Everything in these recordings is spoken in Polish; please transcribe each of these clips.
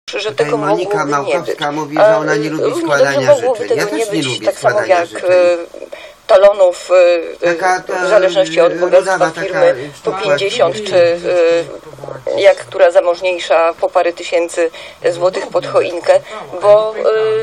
że tego Monika mogłoby nie być. Małkowska mówi, że ona nie lubi składania życzeń. Ja też nie lubię tak samo składania jak życzeń. talonów w zależności od bogactwa firmy po 50, czy jak która zamożniejsza po parę tysięcy złotych pod choinkę, bo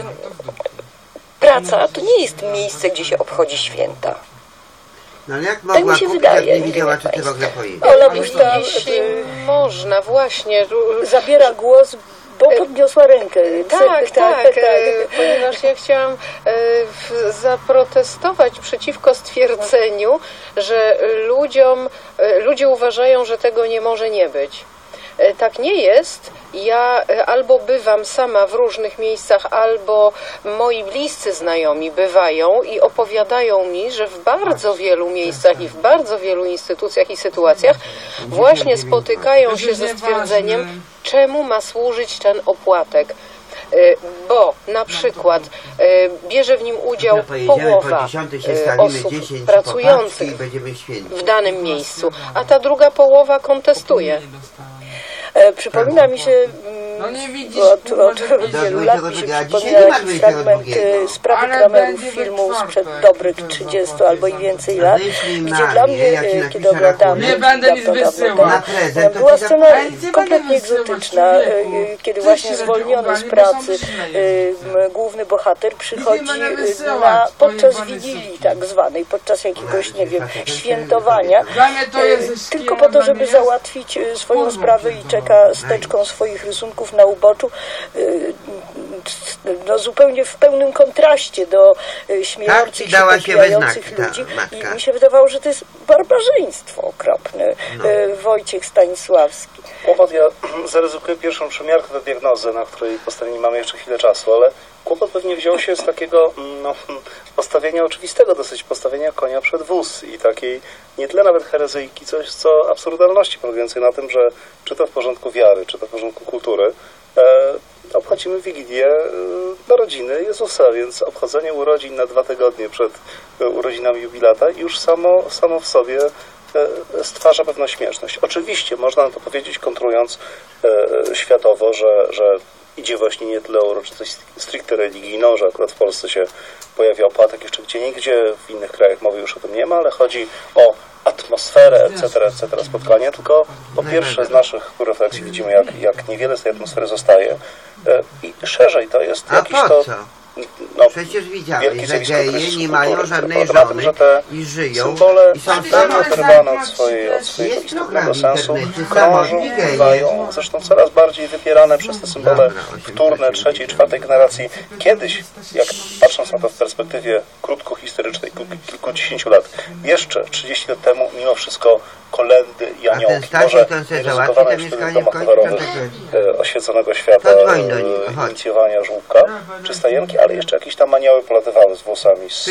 praca to nie jest miejsce, gdzie się obchodzi święta. No ale jak Tak mogła mi się kupić, wydaje, jak nie wiedziała, czy ty w ogóle pojedziesz? Ola Busta, jeśli można, właśnie. Zabiera głos, bo podniosła rękę. Tak, ponieważ ja chciałam zaprotestować przeciwko stwierdzeniu, że ludzie uważają, że tego nie może nie być. Tak nie jest. Ja albo bywam sama w różnych miejscach, albo moi bliscy znajomi bywają i opowiadają mi, że w bardzo wielu miejscach i w bardzo wielu instytucjach i sytuacjach właśnie spotykają się ze stwierdzeniem, czemu ma służyć ten opłatek. Bo na przykład bierze w nim udział połowa osób pracujących w danym miejscu, a ta druga połowa kontestuje. Przypomina mi się, od wielu lat mi się przypomina jakiś fragment sprawy Kramerów filmu sprzed dobrych 30 albo i więcej lat, gdzie dla mnie, kiedy oglądałam była scena kompletnie egzotyczna, kiedy właśnie zwolniony z pracy główny bohater przychodzi podczas wigilii tak zwanej, podczas jakiegoś, nie wiem, świętowania, tylko po to, żeby załatwić swoją sprawę i czeka z teczką swoich rysunków na uboczu, no zupełnie w pełnym kontraście do śmiejących się, popijających ludzi. I mi się wydawało, że to jest barbarzyństwo okropne. Wojciech Stanisławski. Kłopot, ja zaryzykuję pierwszą przymiarkę do diagnozy, na której nie mamy jeszcze chwilę czasu, ale kłopot pewnie wziął się z takiego postawienia oczywistego, dosyć postawienia konia przed wóz i takiej nie tyle nawet herezyjki, coś co absurdalności polegającej na tym, że czy to w porządku wiary, czy to w porządku kultury, obchodzimy Wigilię narodziny Jezusa, więc obchodzenie urodzin na 2 tygodnie przed urodzinami jubilata już samo w sobie stwarza pewną śmieszność. Oczywiście można na to powiedzieć, kontrując światowo, że idzie właśnie nie tyle o uroczystość stricte religijną, że akurat w Polsce się pojawia opłatek jeszcze gdzieniegdzie, w innych krajach mowy już o tym nie ma, ale chodzi o atmosferę, etc. spotkania, tylko po pierwsze z naszych refleksji widzimy, jak niewiele z tej atmosfery zostaje i szerzej to jest jakiś to... Przecież widziałeś, że geje nie mają żadnej żony i żyją i są same oderwane od swojego istotnego sensu, krążą, bywają, zresztą coraz bardziej wypierane przez te symbole wtórne, 3., 4. generacji. Kiedyś, jak patrząc na to w perspektywie krótko historycznej, kilkudziesięciu lat, jeszcze 30 lat temu, mimo wszystko kolędy i aniołki, może ryzykowane już wtedy w domach towarowych oświeconego świata, inicjowania żłóbka czy stajenki, ale jeszcze jakieś tam anioły polatywały z włosami z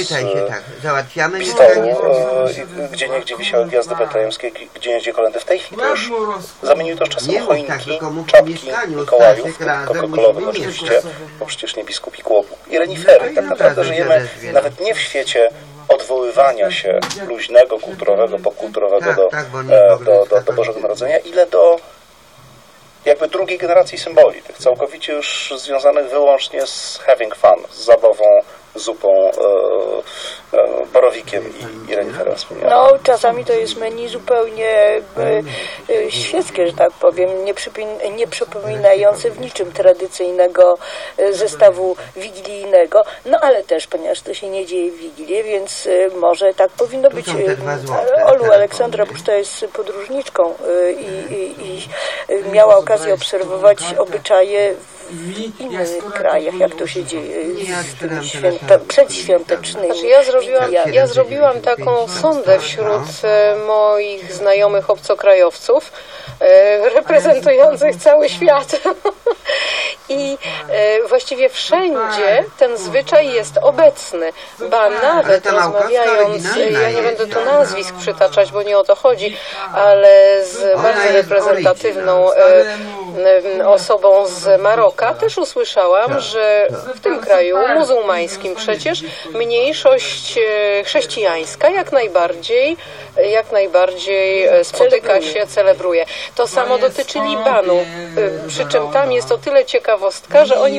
pistoru, gdzieniegdzie wisiały gwiazdy betlejemskie, gdzieniegdzie kolędy. W tej chwili już zamieniły to z czasem choinki, czapki Mikołajów, coca-colowych oczywiście, bo przecież nie biskupi kłopu, i renifery. Tak naprawdę żyjemy nawet nie w świecie odwoływania się luźnego, kulturowego, popkulturowego do Bożego Narodzenia, ile do jakby drugiej generacji symboli, tych całkowicie już związanych wyłącznie z having fun, z zabawą, zupą, borowikiem i reniferem. No, czasami to jest menu zupełnie świeckie, że tak powiem, nie przypominające w niczym tradycyjnego zestawu wigilijnego, no ale też, ponieważ to się nie dzieje w Wigilię, więc może tak powinno być. Olu, Aleksandra Busta jest podróżniczką i miała okazję obserwować obyczaje w innych krajach, jak to się dzieje przedświątecznymi. Znaczy ja zrobiłam taką sondę wśród moich znajomych obcokrajowców reprezentujących cały świat. I właściwie wszędzie ten zwyczaj jest obecny, ba nawet rozmawiając, ja nie będę tu nazwisk przytaczać, bo nie o to chodzi, ale z bardzo reprezentatywną osobą z Maroka, też usłyszałam, że w tym kraju muzułmańskim przecież mniejszość chrześcijańska jak najbardziej spotyka się, celebruje. To samo dotyczy Libanu, przy czym tam jest o tyle ciekawostka, że oni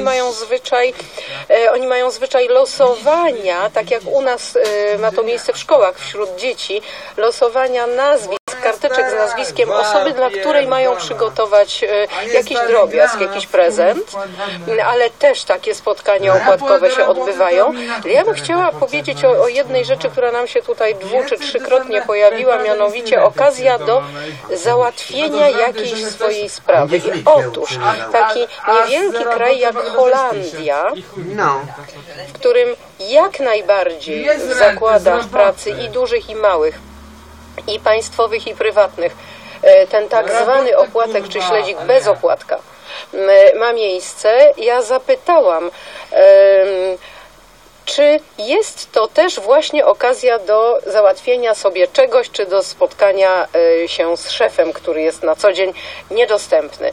mają zwyczaj losowania, tak jak u nas ma to miejsce w szkołach wśród dzieci, losowania nazwisk, karteczek z nazwiskiem osoby, dla której mają przygotować jakiś drobiazg, jakiś prezent, ale też takie spotkania opłatkowe się odbywają. Ja bym chciała powiedzieć o jednej rzeczy, która nam się tutaj 2- czy 3-krotnie pojawiła, mianowicie okazja do załatwienia jakiejś swojej sprawy. I otóż taki niewielki kraj jak Holandia, w którym jak najbardziej w zakładach pracy i dużych, i małych, i państwowych, i prywatnych, ten tak zwany opłatek czy śledzik bez opłatka ma miejsce. Ja zapytałam, czy jest to też właśnie okazja do załatwienia sobie czegoś, czy do spotkania się z szefem, który jest na co dzień niedostępny.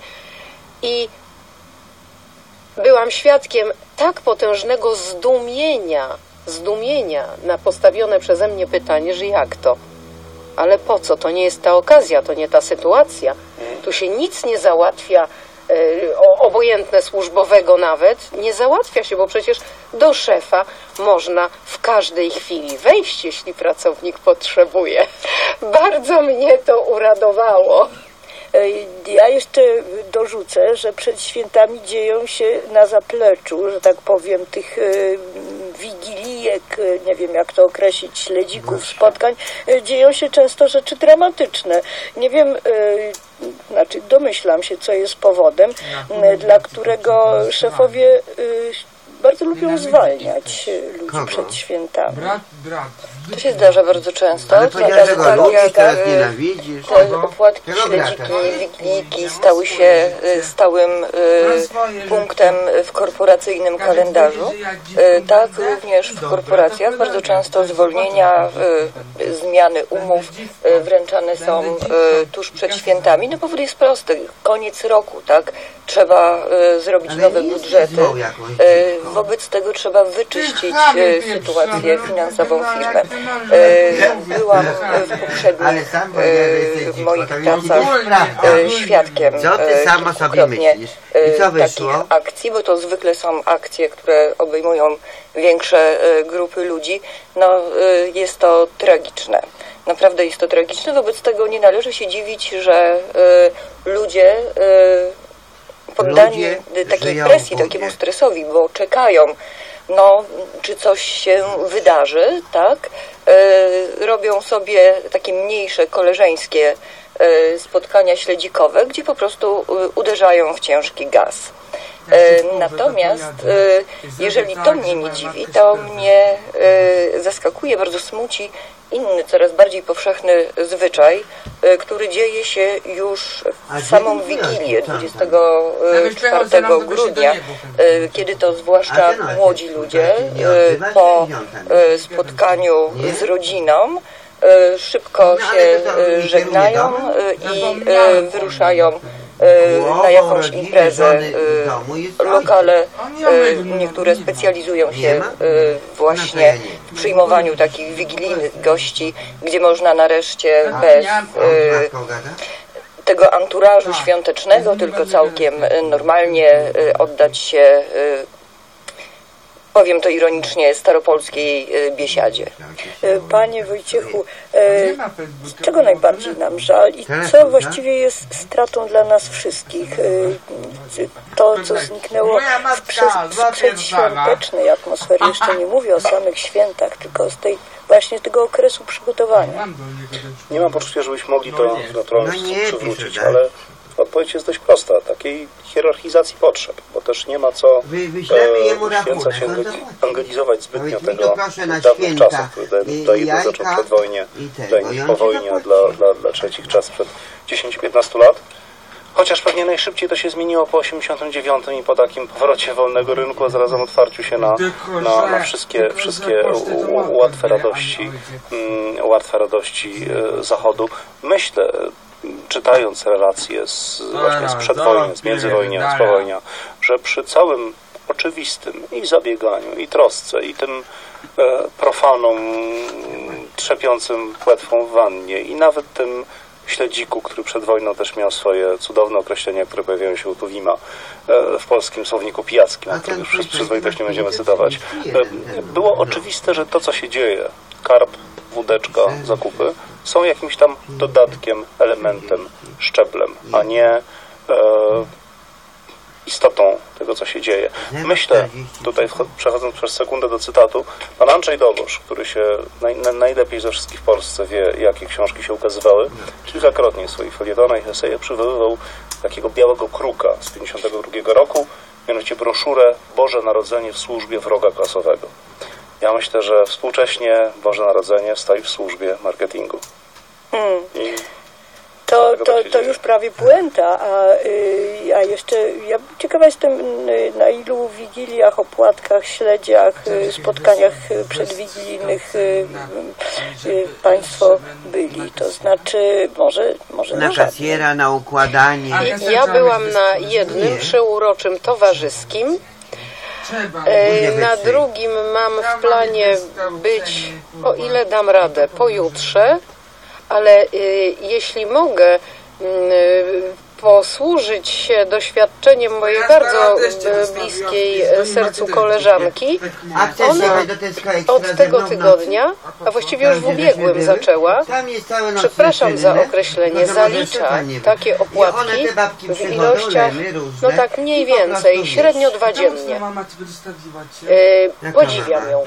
I byłam świadkiem tak potężnego zdumienia na postawione przeze mnie pytanie, że jak to? Ale po co? To nie jest ta okazja, to nie ta sytuacja. Tu się nic nie załatwia, obojętne służbowego nawet, nie załatwia się, bo przecież do szefa można w każdej chwili wejść, jeśli pracownik potrzebuje. Bardzo mnie to uradowało. Ja jeszcze dorzucę, że przed świętami dzieją się na zapleczu, że tak powiem, tych wigilijek, nie wiem jak to określić, śledzików, spotkań, dzieją się często rzeczy dramatyczne. Nie wiem, znaczy domyślam się, co jest powodem, dla którego szefowie bardzo lubią zwalniać ludzi przed świętami. To się zdarza bardzo często. Ale powiedziałeś, że go lubisz, teraz nienawidzisz. Te opłatki, śledziki, wiglijki stały się stałym punktem w korporacyjnym kalendarzu. Tak, również w korporacjach bardzo często zwolnienia, zmiany umów wręczane są tuż przed świętami. No powód jest prosty. Koniec roku, tak? Trzeba zrobić nowe budżety. Wobec tego trzeba wyczyścić sytuację finansową firmy. Byłam w poprzednich moich pracach świadkiem takich akcji, bo to zwykle są akcje, które obejmują większe grupy ludzi. No, jest to tragiczne. Naprawdę jest to tragiczne, wobec tego nie należy się dziwić, że ludzie poddani takiej presji, takiemu stresowi, bo czekają, no, czy coś się wydarzy, tak? Robią sobie takie mniejsze, koleżeńskie spotkania śledzikowe, gdzie po prostu uderzają w ciężki gaz. Natomiast jeżeli to mnie nie dziwi, to mnie zaskakuje, bardzo smuci inny, coraz bardziej powszechny zwyczaj, który dzieje się już w samą Wigilię 24 grudnia, kiedy to zwłaszcza młodzi ludzie po spotkaniu z rodziną szybko się żegnają i wyruszają na jakąś imprezę. Lokale niektóre specjalizują się właśnie w przyjmowaniu takich wigilijnych gości, gdzie można nareszcie bez tego anturażu świątecznego, tylko całkiem normalnie oddać się, powiem to ironicznie, staropolskiej biesiadzie. Panie Wojciechu, czego najbardziej nam żal i co właściwie jest stratą dla nas wszystkich? To, co zniknęło w przedświątecznej atmosferze, jeszcze nie mówię o samych świętach, tylko z tej właśnie tego okresu przygotowania. Nie mam poczucia, żebyśmy mogli to w naturalności przywrócić, ale odpowiedź jest dość prosta, takiej hierarchizacji potrzeb, bo też nie ma co święcać, angelizować zbytnio tego dawnych czasów, które daje zaczął przedwojnie, daje po wojnie, a dla trzecich czas przed 10-15 lat. Chociaż pewnie najszybciej to się zmieniło po 89 i po takim powrocie wolnego rynku, a zarazem otwarciu się na wszystkie łatwe radości Zachodu. Myślę, czytając relacje właśnie z przedwojnia, z międzywojnia, z powojnia, że przy całym oczywistym i zabieganiu, i trosce, i tym profanom trzepiącym płetwą w wannie, i nawet tym śledziku, który przed wojną też miał swoje cudowne określenia, które pojawiają się u Tuwima w polskim słowniku pijackim, o którym już przez przyzwoitość nie będziemy cytować. Było oczywiste, że to, co się dzieje, karp, wódeczka, zakupy, są jakimś tam dodatkiem, elementem, szczeplem, a nie istotą tego, co się dzieje. Myślę, tutaj przechodząc przez sekundę do cytatu, pan Andrzej Dobosz, który się najlepiej ze wszystkich w Polsce wie, jakie książki się ukazywały, kilkakrotnie w swoich felietonach i esejach przywoływał takiego białego kruka z 1952 roku, mianowicie broszurę Boże Narodzenie w służbie wroga klasowego. Ja myślę, że współcześnie Boże Narodzenie stoi w służbie marketingu. To już prawie puenta, a jeszcze ja ciekawa jestem, na ilu wigiliach, opłatkach, śledziach, spotkaniach przedwigilijnych Państwo byli, to znaczy może na kasjera, na układanie. Ja byłam na jednym przeuroczym towarzyskim. Na drugim mam w planie być, o ile dam radę, pojutrze, ale jeśli mogę posłużyć się doświadczeniem mojej bardzo bliskiej sercu koleżanki. Ona od tego tygodnia, a właściwie już w ubiegłym zaczęła, przepraszam za określenie, zalicza takie opłatki w ilościach, no tak mniej więcej, średnio 2 dziennie. Podziwiam ją.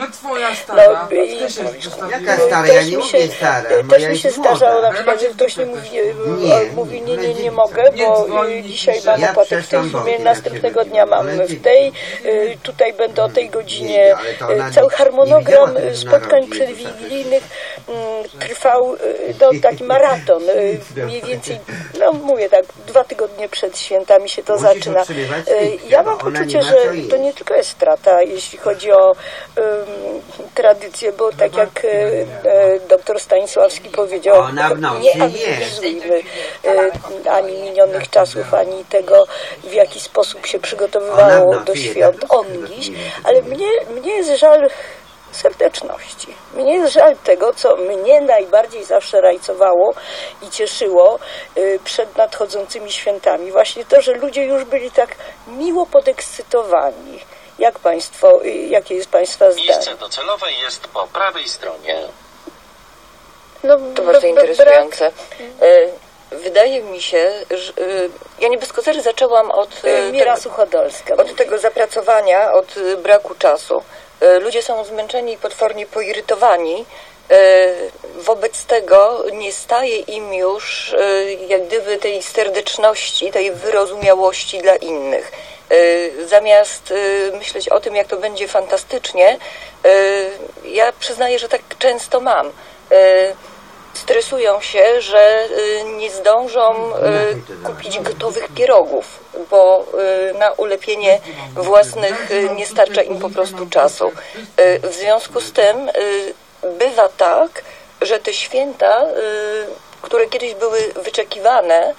Jaka stara? Ja nie mówię stara. Też mi się zdarzało na przykład, że ktoś nie mówi nie mogę, bo dzisiaj mam opłatek w tej sumie, następnego dnia mam w tej, tutaj będę o tej godzinie. Cały harmonogram spotkań przedwigilijnych trwał taki maraton, mniej więcej, no mówię tak, 2 tygodnie przed świętami się to zaczyna. Ja mam poczucie, że to nie tylko jest strata, jeśli chodzi o tradycję, bo tak jak doktor Stanisławski powiedział, nie analizujmy ani minionych czasów, ani tego, w jaki sposób się przygotowywało do świąt ongiś, ale mnie jest żal serdeczności. Mnie jest żal tego, co mnie najbardziej zawsze rajcowało i cieszyło przed nadchodzącymi świętami. Właśnie to, że ludzie już byli tak miło podekscytowani. Jak państwo, jakie jest Państwa zdanie? Miejsce docelowe jest po prawej stronie. No, to bardzo interesujące. Wydaje mi się, że ja nie bez kozery zaczęłam od tego zapracowania, od braku czasu. Ludzie są zmęczeni i potwornie poirytowani. Wobec tego nie staje im już jak gdyby tej serdeczności, tej wyrozumiałości dla innych. Zamiast myśleć o tym, jak to będzie fantastycznie, ja przyznaję, że tak często mam. Stresują się, że nie zdążą kupić gotowych pierogów, bo na ulepienie własnych nie starcza im po prostu czasu. W związku z tym bywa tak, że te święta, które kiedyś były wyczekiwane,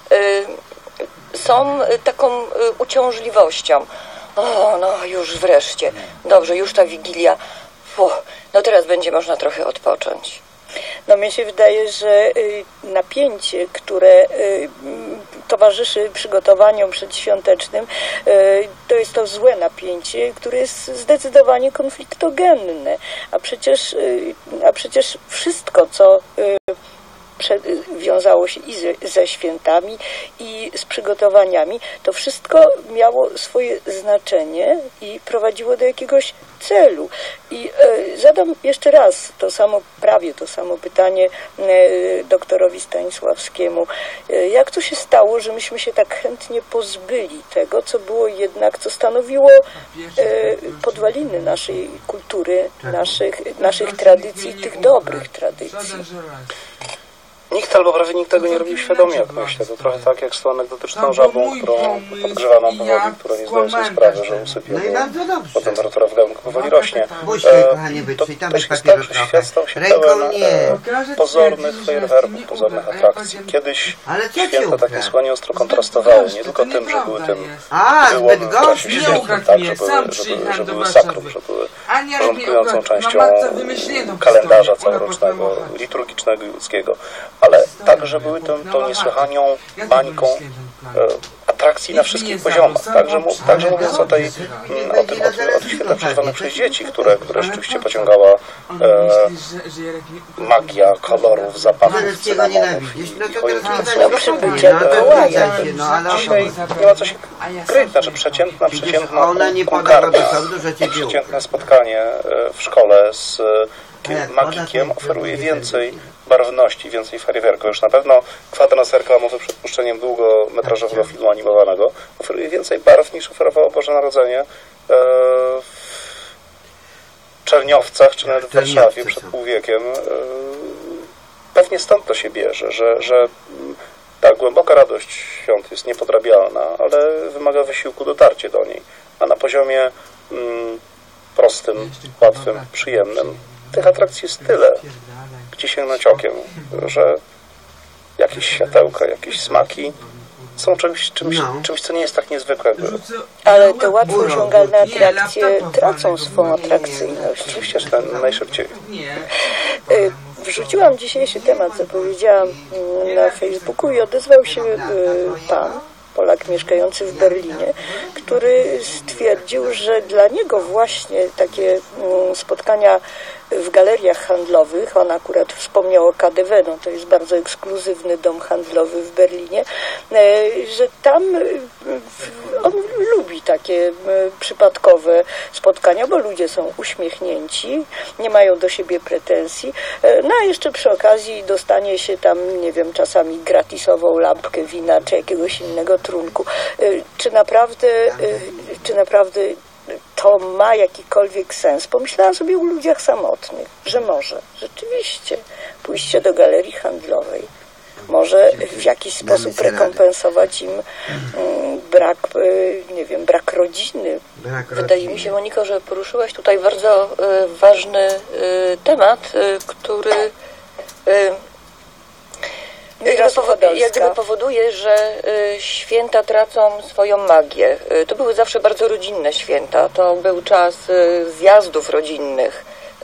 są taką uciążliwością. O, no już wreszcie. Dobrze, już ta Wigilia. No teraz będzie można trochę odpocząć. No mnie się wydaje, że napięcie, które towarzyszy przygotowaniom przedświątecznym, to jest to złe napięcie, które jest zdecydowanie konfliktogenne. A przecież wszystko, co wiązało się i ze świętami, i z przygotowaniami, to wszystko miało swoje znaczenie i prowadziło do jakiegoś celu. I zadam jeszcze raz prawie to samo pytanie doktorowi Stanisławskiemu. Jak to się stało, że myśmy się tak chętnie pozbyli tego, co było jednak, co stanowiło podwaliny naszej kultury, naszych tradycji, tych dobrych tradycji? Nikt albo prawie nikt tego nie robił świadomie, jak myślę. To trochę tak jak z tą anegdotyczną żabą, którą podgrzewaną powoli, która nie zdaje sobie sprawy, że usypie, bo temperatura w garnku powoli rośnie. To się stało, że świat stał się pełen pozornych fajerwerków, pozornych atrakcji. Kiedyś święta tak niesłychanie ostro kontrastowały, nie tylko tym, że były tym wyłomem w czasie świętym, tak, że były sakrum, że były porządkującą częścią kalendarza całorocznego, liturgicznego i ludzkiego, ale także były tą niesłychanią bańką atrakcji na wszystkich poziomach. Także mówiąc o tych świętach przeżywanych przez dzieci, które rzeczywiście pociągała magia kolorów, zapachów, cynamonów i choinki. Dzisiaj nie ma co się kryć, znaczy przeciętna półkarta, przeciętne spotkanie w szkole z magikiem oferuje więcej barwności, więcej fajerwerku. Już na pewno kwadrans reklamowy przed puszczeniem długometrażowego filmu animowanego oferuje więcej barw niż oferowało Boże Narodzenie w Czerniowcach, czy nawet w Warszawie przed pół wiekiem. Pewnie stąd to się bierze, że ta głęboka radość świąt jest niepodrabialna, ale wymaga wysiłku dotarcie do niej. A na poziomie prostym, łatwym, przyjemnym tych atrakcji jest tyle, gdzie sięgnąć okiem, że jakieś światełka, jakieś smaki są czymś, co nie jest tak niezwykłe. Ale te łatwo osiągalne atrakcje tracą swą atrakcyjność. Oczywiście, że najszybciej. Wrzuciłam dzisiejszy temat, zapowiedziałam na Facebooku i odezwał się pan, Polak mieszkający w Berlinie, który stwierdził, że dla niego właśnie takie spotkania w galeriach handlowych, on akurat wspomniał o KaDeWe, no to jest bardzo ekskluzywny dom handlowy w Berlinie, że tam on lubi takie przypadkowe spotkania, bo ludzie są uśmiechnięci, nie mają do siebie pretensji, no a jeszcze przy okazji dostanie się tam, nie wiem, czasami gratisową lampkę wina czy jakiegoś innego trunku. Czy naprawdę to ma jakikolwiek sens? Pomyślałam sobie o ludziach samotnych, że może rzeczywiście pójście do galerii handlowej może w jakiś sposób rekompensować im brak rodziny. Wydaje mi się, Moniko, że poruszyłaś tutaj bardzo ważny temat, który jak gdyby powoduje, że święta tracą swoją magię. To były zawsze bardzo rodzinne święta. To był czas zjazdów rodzinnych.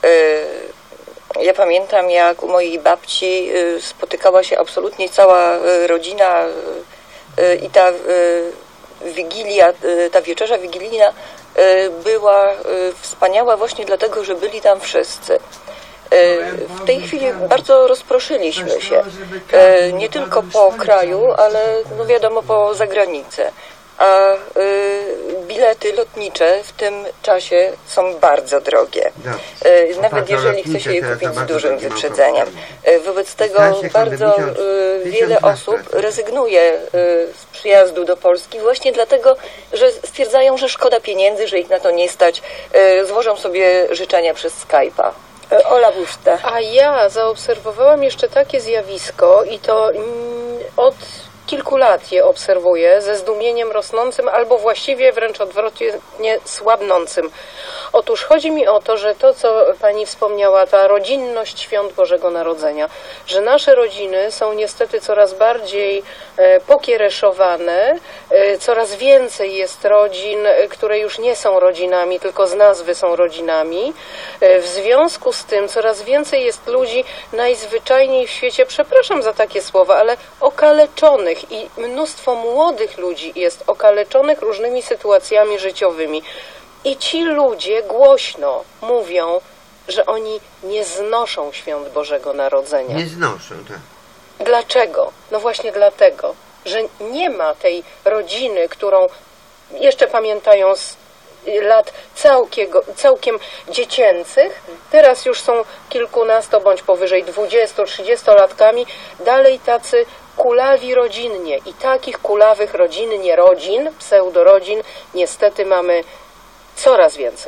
Ja pamiętam, jak u mojej babci spotykała się absolutnie cała rodzina i ta wigilia, ta wieczerza wigilijna była wspaniała właśnie dlatego, że byli tam wszyscy. W tej chwili bardzo rozproszyliśmy się, nie tylko po kraju, ale no wiadomo po zagranicę. A bilety lotnicze w tym czasie są bardzo drogie, nawet jeżeli chce się je kupić z dużym wyprzedzeniem. Wobec tego bardzo wiele osób rezygnuje z przyjazdu do Polski właśnie dlatego, że stwierdzają, że szkoda pieniędzy, że ich na to nie stać, złożą sobie życzenia przez Skype'a. Ola Buszta. A ja zaobserwowałam jeszcze takie zjawisko i to od kilku lat je obserwuję ze zdumieniem rosnącym albo właściwie wręcz odwrotnie słabnącym. Otóż chodzi mi o to, że to, co pani wspomniała, ta rodzinność świąt Bożego Narodzenia, że nasze rodziny są niestety coraz bardziej pokiereszowane, coraz więcej jest rodzin, które już nie są rodzinami, tylko z nazwy są rodzinami. W związku z tym coraz więcej jest ludzi najzwyczajniej w świecie, przepraszam za takie słowa, ale okaleczonych i mnóstwo młodych ludzi jest okaleczonych różnymi sytuacjami życiowymi. I ci ludzie głośno mówią, że oni nie znoszą świąt Bożego Narodzenia. Nie znoszą, tak. Dlaczego? No właśnie dlatego, że nie ma tej rodziny, którą jeszcze pamiętają z lat całkiem dziecięcych. Teraz już są kilkunasto bądź powyżej 20-30-latkami, dalej tacy kulawi rodzinnie. I takich kulawych rodzinnie rodzin, pseudorodzin, niestety mamy coraz więcej.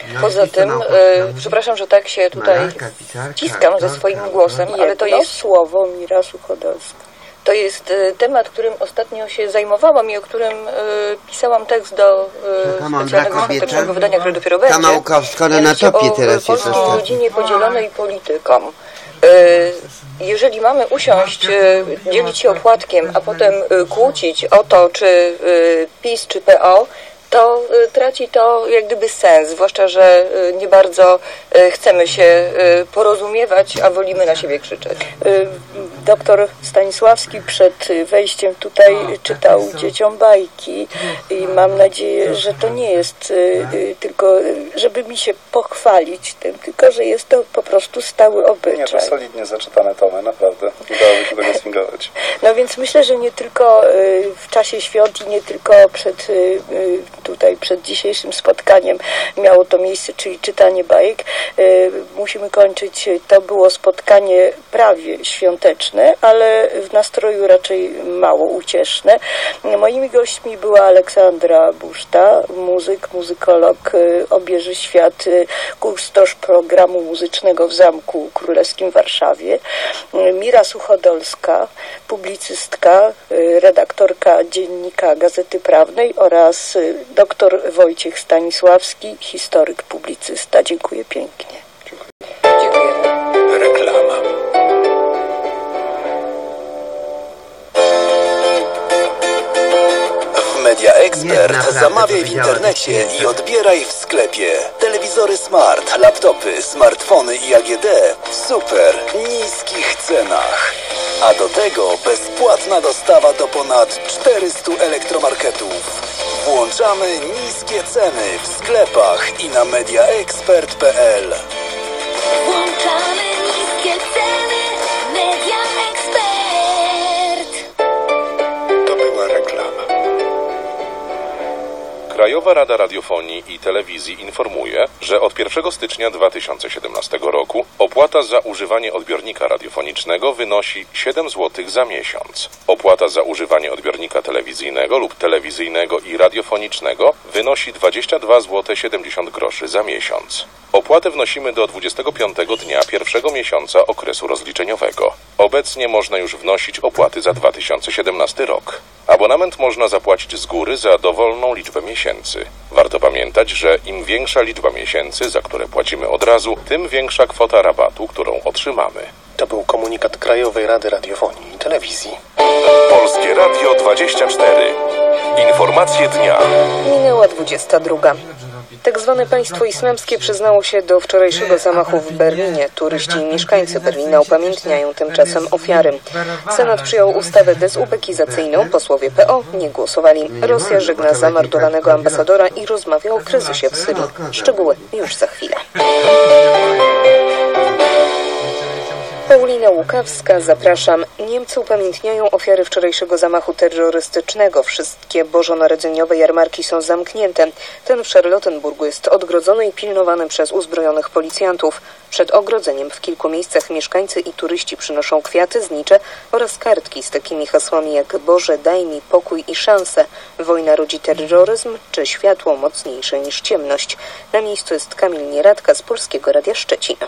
Poza tym, przepraszam, że tak się tutaj ściskam ze swoim głosem, ale to jest słowo Mira Suchodolska. To jest temat, którym ostatnio się zajmowałam i o którym pisałam tekst do specjalnego świątecznego wydania, które dopiero będzie. Małkowska na topie teraz jest o rodzinie podzielonej polityką. Jeżeli mamy usiąść, dzielić się opłatkiem, a potem kłócić o to, czy PiS, czy PO, to traci to jak gdyby sens, zwłaszcza, że nie bardzo chcemy się porozumiewać, a wolimy na siebie krzyczeć. Doktor Stanisławski przed wejściem tutaj czytał dzieciom bajki i mam nadzieję, że to nie jest tylko, żeby mi się pochwalić tym, tylko że jest to po prostu stały obyczaj. Nie, to solidnie zaczytane tomy, naprawdę. Nie dałoby się tego sfingować. No więc myślę, że nie tylko w czasie świąt i nie tylko przed dzisiejszym spotkaniem miało to miejsce, czyli czytanie bajek. Musimy kończyć. To było spotkanie prawie świąteczne, ale w nastroju raczej mało ucieszne. Moimi gośćmi była Aleksandra Buszta, muzyk, muzykolog, obieży świat, kustosz programu muzycznego w Zamku Królewskim w Warszawie, Mira Suchodolska, publicystka, redaktorka dziennika Gazety Prawnej oraz dr Wojciech Stanisławski, historyk, publicysta. Dziękuję pięknie. Dziękuję. Reklama. W Media Expert zamawiaj w internecie i odbieraj w sklepie. Telewizory smart, laptopy, smartfony i AGD w super niskich cenach. A do tego bezpłatna dostawa do ponad 400 elektromarketów. Włączamy niskie ceny w sklepach i na mediaexpert.pl. Włączamy niskie ceny, Media Expert. To była reklama. Krajowa Rada Radiofonii i Telewizji informuje, że od 1 stycznia 2017 roku opłata za używanie odbiornika radiofonicznego wynosi 7 zł za miesiąc. Opłata za używanie odbiornika telewizyjnego lub telewizyjnego i radiofonicznego wynosi 22 zł 70 groszy za miesiąc. Opłatę wnosimy do 25 dnia pierwszego miesiąca okresu rozliczeniowego. Obecnie można już wnosić opłaty za 2017 rok. Abonament można zapłacić z góry za dowolną liczbę miesięcy. Warto pamiętać, że im większa liczba miesięcy, za które płacimy od razu, tym większa kwota rabatu, którą otrzymamy. To był komunikat Krajowej Rady Radiofonii i Telewizji. Polskie Radio 24. Informacje dnia. Minęła 22. Tak zwane państwo islamskie przyznało się do wczorajszego zamachu w Berlinie. Turyści i mieszkańcy Berlina upamiętniają tymczasem ofiary. Senat przyjął ustawę dezubekizacyjną. Posłowie PO nie głosowali. Rosja żegna zamordowanego ambasadora i rozmawia o kryzysie w Syrii. Szczegóły już za chwilę. Paulina Łukawska, zapraszam. Niemcy upamiętniają ofiary wczorajszego zamachu terrorystycznego. Wszystkie bożonarodzeniowe jarmarki są zamknięte. Ten w Charlottenburgu jest odgrodzony i pilnowany przez uzbrojonych policjantów. Przed ogrodzeniem w kilku miejscach mieszkańcy i turyści przynoszą kwiaty, znicze oraz kartki z takimi hasłami jak Boże, daj mi pokój i szansę, wojna rodzi terroryzm czy światło mocniejsze niż ciemność. Na miejscu jest Kamil Nieradka z Polskiego Radia Szczecin.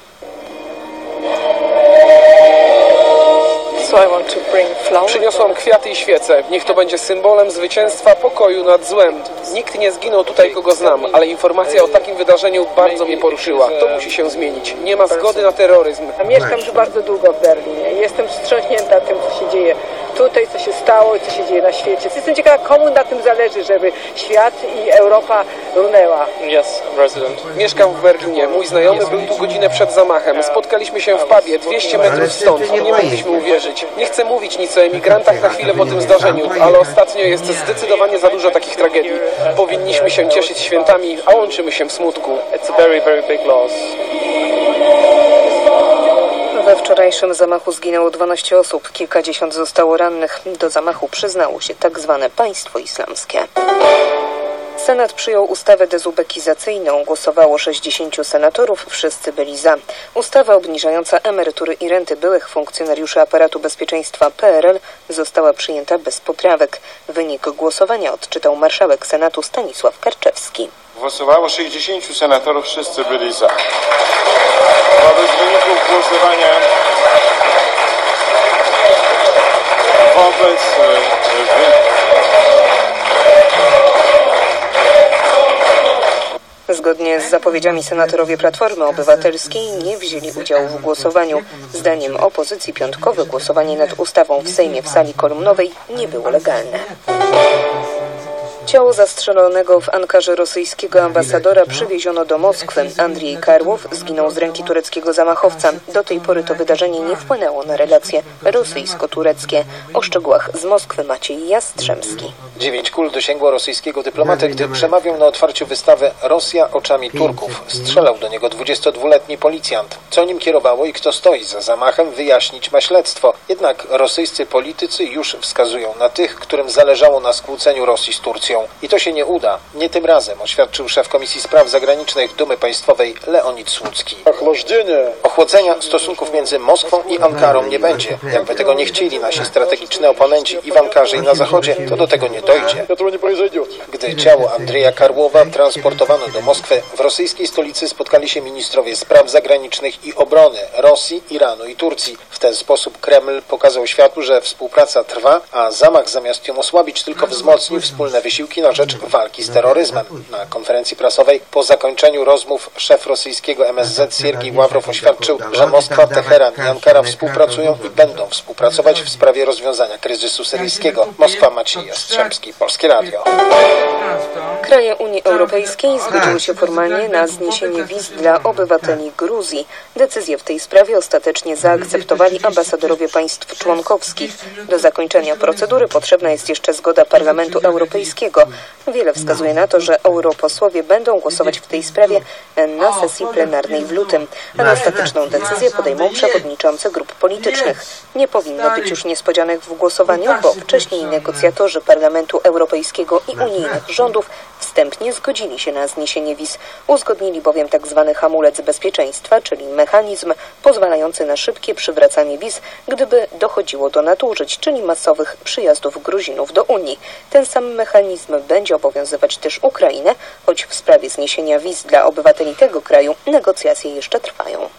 Przyniosłam kwiaty i świece. Niech to będzie symbolem zwycięstwa pokoju nad złem. Nikt nie zginął tutaj, kogo znam, ale informacja o takim wydarzeniu bardzo mnie poruszyła. To musi się zmienić. Nie ma zgody na terroryzm. Mieszkam już bardzo długo w Berlinie. Jestem wstrząśnięta tym, co się dzieje tutaj, co się stało i co się dzieje na świecie. Jestem ciekawa, komu na tym zależy, żeby świat i Europa runęła. Mieszkam w Berlinie. Mój znajomy był tu godzinę przed zamachem. Spotkaliśmy się w pubie 200 metrów stąd. Nie mogliśmy uwierzyć. Nie chcę mówić nic o emigrantach na chwilę po tym zdarzeniu, ale ostatnio jest zdecydowanie za dużo takich tragedii. Powinniśmy się cieszyć świętami, a łączymy się w smutku. It's a very, very big loss. We wczorajszym zamachu zginęło 12 osób, kilkadziesiąt zostało rannych. Do zamachu przyznało się tak zwane państwo islamskie. Senat przyjął ustawę dezubekizacyjną. Głosowało 60 senatorów, wszyscy byli za. Ustawa obniżająca emerytury i renty byłych funkcjonariuszy aparatu bezpieczeństwa PRL została przyjęta bez poprawek. Wynik głosowania odczytał marszałek Senatu Stanisław Karczewski. Głosowało 60 senatorów, wszyscy byli za. Wobec wyników głosowania Zgodnie z zapowiedziami senatorowie Platformy Obywatelskiej nie wzięli udziału w głosowaniu. Zdaniem opozycji piątkowe głosowanie nad ustawą w Sejmie w sali kolumnowej nie było legalne. Ciało zastrzelonego w Ankarze rosyjskiego ambasadora przywieziono do Moskwy. Andrzej Karłow zginął z ręki tureckiego zamachowca. Do tej pory to wydarzenie nie wpłynęło na relacje rosyjsko-tureckie. O szczegółach z Moskwy Maciej Jastrzębski. 9 kul dosięgło rosyjskiego dyplomatę, gdy przemawiał na otwarciu wystawy Rosja oczami Turków. Strzelał do niego 22-letni policjant. Co nim kierowało i kto stoi za zamachem, wyjaśnić ma śledztwo. Jednak rosyjscy politycy już wskazują na tych, którym zależało na skłóceniu Rosji z Turcją. I to się nie uda. Nie tym razem, oświadczył szef Komisji Spraw Zagranicznych Dumy Państwowej Leonid Słucki. Ochłodzenia stosunków między Moskwą i Ankarą nie będzie. Jakby tego nie chcieli nasi strategiczni oponenci i w Ankarze i na Zachodzie, to do tego nie dojdzie. Gdy ciało Andrzeja Karłowa transportowano do Moskwy, w rosyjskiej stolicy spotkali się ministrowie spraw zagranicznych i obrony Rosji, Iranu i Turcji. W ten sposób Kreml pokazał światu, że współpraca trwa, a zamach zamiast ją osłabić tylko wzmocni wspólne wysiłki na rzecz walki z terroryzmem. Na konferencji prasowej po zakończeniu rozmów szef rosyjskiego MSZ Siergiej Ławrow oświadczył, że Moskwa, Teheran i Ankara współpracują i będą współpracować w sprawie rozwiązania kryzysu syryjskiego. Moskwa, Maciej Jastrzębski, Polskie Radio. Kraje Unii Europejskiej zgodziły się formalnie na zniesienie wiz dla obywateli Gruzji. Decyzję w tej sprawie ostatecznie zaakceptowali ambasadorowie państw członkowskich. Do zakończenia procedury potrzebna jest jeszcze zgoda Parlamentu Europejskiego. Wiele wskazuje na to, że europosłowie będą głosować w tej sprawie na sesji plenarnej w lutym, a na ostateczną decyzję podejmą przewodniczący grup politycznych. Nie powinno być już niespodzianek w głosowaniu, bo wcześniej negocjatorzy Parlamentu Europejskiego i unijnych rządów wstępnie zgodzili się na zniesienie wiz. Uzgodnili bowiem tzw. hamulec bezpieczeństwa, czyli mechanizm pozwalający na szybkie przywracanie wiz, gdyby dochodziło do nadużyć, czyli masowych przyjazdów Gruzinów do Unii. Ten sam mechanizm będzie obowiązywać też Ukrainę, choć w sprawie zniesienia wiz dla obywateli tego kraju negocjacje jeszcze trwają.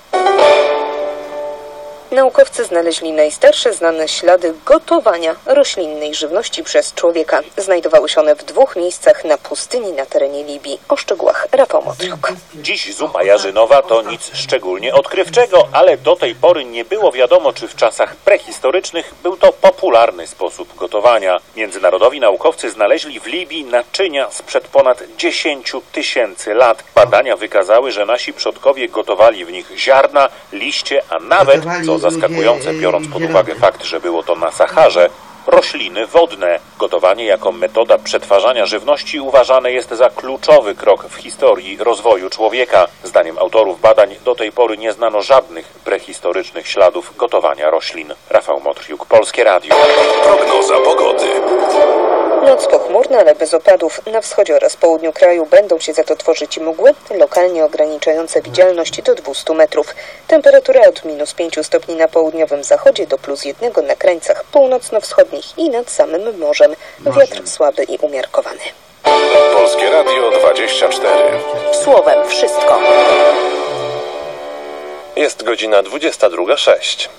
Naukowcy znaleźli najstarsze znane ślady gotowania roślinnej żywności przez człowieka. Znajdowały się one w 2 miejscach na pustyni na terenie Libii. O szczegółach Rafał Motriuk. Dziś zupa jarzynowa to nic szczególnie odkrywczego, ale do tej pory nie było wiadomo, czy w czasach prehistorycznych był to popularny sposób gotowania. Międzynarodowi naukowcy znaleźli w Libii naczynia sprzed ponad 10 000 lat. Badania wykazały, że nasi przodkowie gotowali w nich ziarna, liście, a nawet, co zaskakujące, biorąc pod uwagę fakt, że było to na Saharze, rośliny wodne. Gotowanie jako metoda przetwarzania żywności uważane jest za kluczowy krok w historii rozwoju człowieka. Zdaniem autorów badań do tej pory nie znano żadnych prehistorycznych śladów gotowania roślin. Rafał Motriuk, Polskie Radio. Prognoza pogody. Noc pochmurna, ale bez opadów. Na wschodzie oraz południu kraju będą się za to tworzyć mgły, lokalnie ograniczające widzialność do 200 metrów. Temperatura od -5 stopni na południowym zachodzie do +1 na krańcach północno-wschodnich i nad samym morzem. Wiatr słaby i umiarkowany. Polskie Radio 24. Słowem wszystko. Jest godzina 22:06.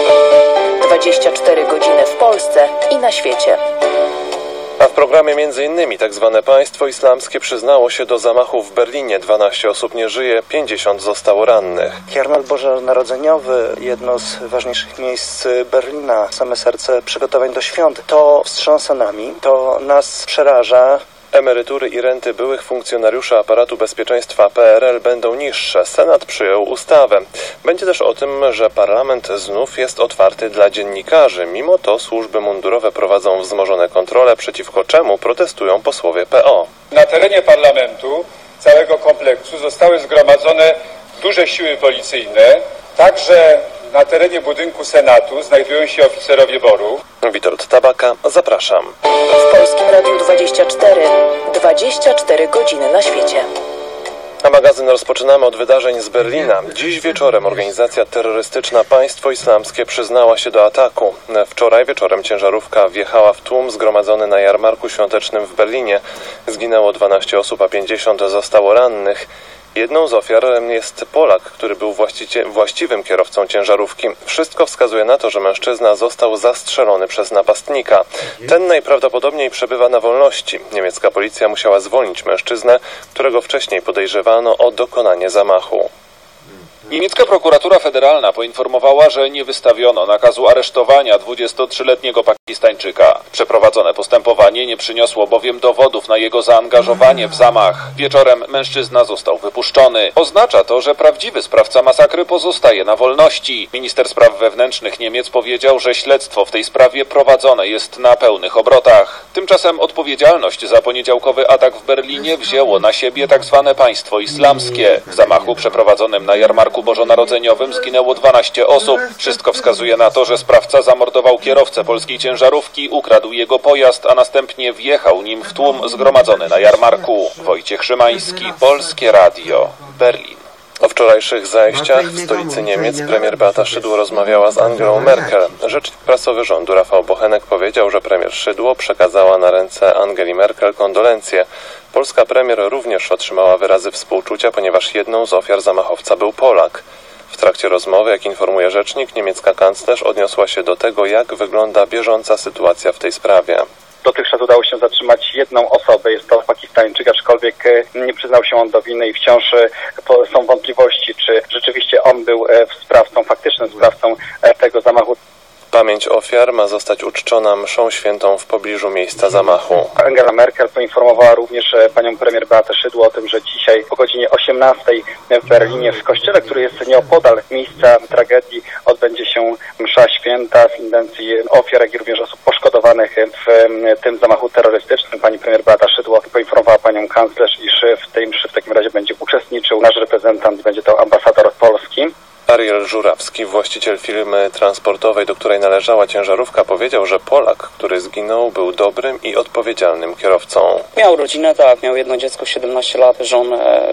24 godziny w Polsce i na świecie. A w programie m.in. tzw. państwo islamskie przyznało się do zamachu w Berlinie. 12 osób nie żyje, 50 zostało rannych. Jarmark bożonarodzeniowy, jedno z ważniejszych miejsc Berlina, same serce przygotowań do świąt. To wstrząsa nami, to nas przeraża. Emerytury i renty byłych funkcjonariuszy aparatu bezpieczeństwa PRL będą niższe. Senat przyjął ustawę. Będzie też o tym, że parlament znów jest otwarty dla dziennikarzy. Mimo to służby mundurowe prowadzą wzmożone kontrole, przeciwko czemu protestują posłowie PO. Na terenie parlamentu całego kompleksu zostały zgromadzone duże siły policyjne, także Na terenie budynku Senatu znajdują się oficerowie BOR-u. Witold Tabaka, zapraszam. W Polskim Radiu 24 godziny na świecie. A magazyn rozpoczynamy od wydarzeń z Berlina. Dziś wieczorem organizacja terrorystyczna Państwo Islamskie przyznała się do ataku. Wczoraj wieczorem ciężarówka wjechała w tłum zgromadzony na jarmarku świątecznym w Berlinie. Zginęło 12 osób, a 50 zostało rannych. Jedną z ofiar jest Polak, który był właściwym kierowcą ciężarówki. Wszystko wskazuje na to, że mężczyzna został zastrzelony przez napastnika. Ten najprawdopodobniej przebywa na wolności. Niemiecka policja musiała zwolnić mężczyznę, którego wcześniej podejrzewano o dokonanie zamachu. Niemiecka prokuratura federalna poinformowała, że nie wystawiono nakazu aresztowania 23-letniego Pakistańczyka. Przeprowadzone postępowanie nie przyniosło bowiem dowodów na jego zaangażowanie w zamach. Wieczorem mężczyzna został wypuszczony. Oznacza to, że prawdziwy sprawca masakry pozostaje na wolności. Minister spraw wewnętrznych Niemiec powiedział, że śledztwo w tej sprawie prowadzone jest na pełnych obrotach. Tymczasem odpowiedzialność za poniedziałkowy atak w Berlinie wzięło na siebie tzw. Państwo Islamskie. W zamachu przeprowadzonym na jarmarku bożonarodzeniowym zginęło 12 osób. Wszystko wskazuje na to, że sprawca zamordował kierowcę polskiej ciężarówki, ukradł jego pojazd, a następnie wjechał nim w tłum zgromadzony na jarmarku. Wojciech Szymański, Polskie Radio, Berlin. O wczorajszych zajściach w stolicy Niemiec premier Beata Szydło rozmawiała z Angelą Merkel. Rzecznik prasowy rządu Rafał Bochenek powiedział, że premier Szydło przekazała na ręce Angeli Merkel kondolencje. Polska premier również otrzymała wyrazy współczucia, ponieważ jedną z ofiar zamachowca był Polak. W trakcie rozmowy, jak informuje rzecznik, niemiecka kanclerz odniosła się do tego, jak wygląda bieżąca sytuacja w tej sprawie. Dotychczas udało się zatrzymać jedną osobę, jest to Pakistańczyk, aczkolwiek nie przyznał się on do winy i wciąż są wątpliwości, czy rzeczywiście on był sprawcą, faktycznym sprawcą tego zamachu. Pamięć ofiar ma zostać uczczona mszą świętą w pobliżu miejsca zamachu. Angela Merkel poinformowała również panią premier Beatę Szydło o tym, że dzisiaj o godzinie 18 w Berlinie w kościele, który jest nieopodal miejsca tragedii, odbędzie się msza święta z intencji ofiar, jak i również osób poszkodowanych w tym zamachu terrorystycznym. Pani premier Beata Szydło poinformowała panią kanclerz, iż w tej mszy w takim razie będzie uczestniczył nasz reprezentant, będzie to ambasador Polski. Ariel Żurawski, właściciel firmy transportowej, do której należała ciężarówka, powiedział, że Polak, który zginął, był dobrym i odpowiedzialnym kierowcą. Miał rodzinę, tak, miał jedno dziecko, 17 lat, żonę,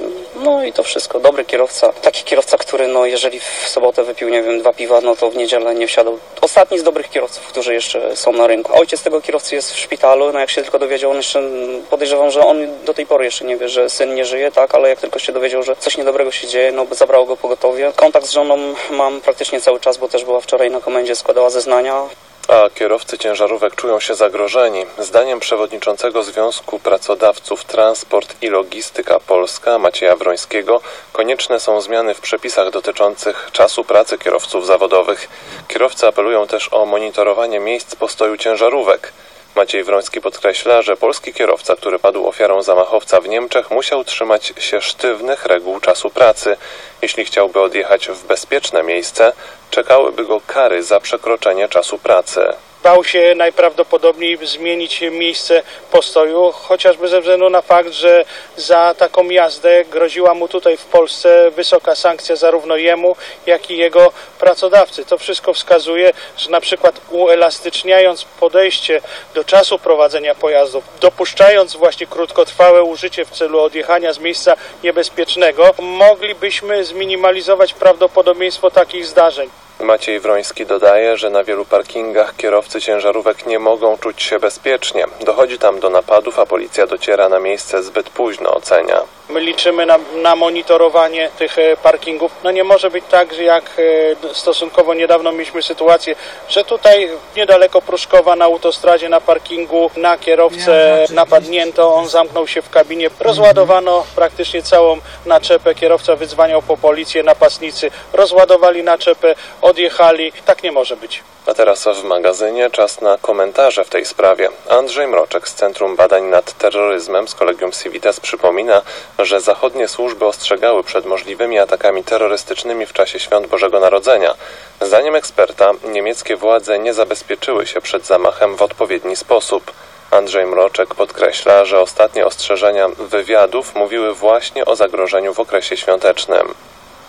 no i to wszystko. Dobry kierowca. Taki kierowca, który jeżeli w sobotę wypił, 2 piwa, no to w niedzielę nie wsiadał. Ostatni z dobrych kierowców, którzy jeszcze są na rynku. Ojciec tego kierowcy jest w szpitalu, jak się tylko dowiedział, on jeszcze, podejrzewam, że on do tej pory jeszcze nie wie, że syn nie żyje, tak, ale jak tylko się dowiedział, że coś niedobrego się dzieje, zabrało go pogotowie. Kontakt z żoną mam praktycznie cały czas, bo też była wczoraj na komendzie, składała zeznania. A kierowcy ciężarówek czują się zagrożeni. Zdaniem przewodniczącego Związku Pracodawców Transport i Logistyka Polska Macieja Wrońskiego konieczne są zmiany w przepisach dotyczących czasu pracy kierowców zawodowych. Kierowcy apelują też o monitorowanie miejsc postoju ciężarówek. Maciej Wroński podkreśla, że polski kierowca, który padł ofiarą zamachowca w Niemczech, musiał trzymać się sztywnych reguł czasu pracy. Jeśli chciałby odjechać w bezpieczne miejsce, czekałyby go kary za przekroczenie czasu pracy. Bał się najprawdopodobniej zmienić miejsce postoju, chociażby ze względu na fakt, że za taką jazdę groziła mu tutaj w Polsce wysoka sankcja zarówno jemu, jak i jego pracodawcy. To wszystko wskazuje, że na przykład uelastyczniając podejście do czasu prowadzenia pojazdów, dopuszczając właśnie krótkotrwałe użycie w celu odjechania z miejsca niebezpiecznego, moglibyśmy zminimalizować prawdopodobieństwo takich zdarzeń. Maciej Wroński dodaje, że na wielu parkingach kierowcy ciężarówek nie mogą czuć się bezpiecznie. Dochodzi tam do napadów, a policja dociera na miejsce zbyt późno, ocenia. My liczymy na monitorowanie tych parkingów. Nie może być tak, że jak stosunkowo niedawno mieliśmy sytuację, że tutaj niedaleko Pruszkowa na autostradzie na parkingu na kierowcę napadnięto, on zamknął się w kabinie, rozładowano praktycznie całą naczepę, kierowca wydzwaniał po policję, napastnicy rozładowali naczepę, odjechali. Tak nie może być. A teraz w magazynie czas na komentarze w tej sprawie. Andrzej Mroczek z Centrum Badań nad Terroryzmem z Collegium Civitas przypomina, że zachodnie służby ostrzegały przed możliwymi atakami terrorystycznymi w czasie świąt Bożego Narodzenia. Zdaniem eksperta niemieckie władze nie zabezpieczyły się przed zamachem w odpowiedni sposób. Andrzej Mroczek podkreśla, że ostatnie ostrzeżenia wywiadów mówiły właśnie o zagrożeniu w okresie świątecznym.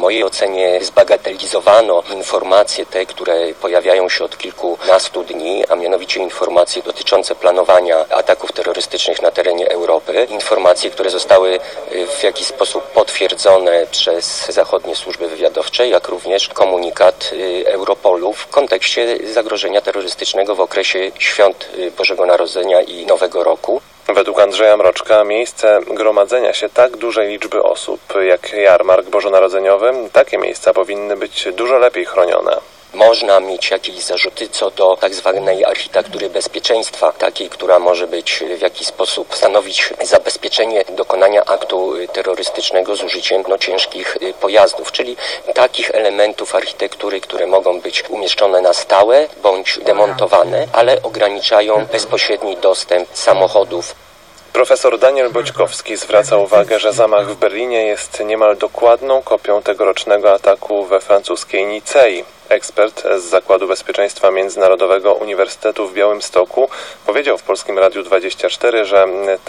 mojej ocenie zbagatelizowano informacje te, które pojawiają się od kilkunastu dni, a mianowicie informacje dotyczące planowania ataków terrorystycznych na terenie Europy. Informacje, które zostały w jakiś sposób potwierdzone przez zachodnie służby wywiadowcze, jak również komunikat Europolu w kontekście zagrożenia terrorystycznego w okresie świąt Bożego Narodzenia i Nowego Roku. Według Andrzeja Mroczka miejsce gromadzenia się tak dużej liczby osób jak jarmark bożonarodzeniowy, takie miejsca powinny być dużo lepiej chronione. Można mieć jakieś zarzuty co do tak zwanej architektury bezpieczeństwa, takiej, która może być w jakiś sposób stanowić zabezpieczenie dokonania aktu terrorystycznego z użyciem ciężkich pojazdów, czyli takich elementów architektury, które mogą być umieszczone na stałe bądź demontowane, ale ograniczają bezpośredni dostęp samochodów. Profesor Daniel Boćkowski zwraca uwagę, że zamach w Berlinie jest niemal dokładną kopią tegorocznego ataku we francuskiej Nicei. Ekspert z Zakładu Bezpieczeństwa Międzynarodowego Uniwersytetu w Białymstoku powiedział w Polskim Radiu 24, że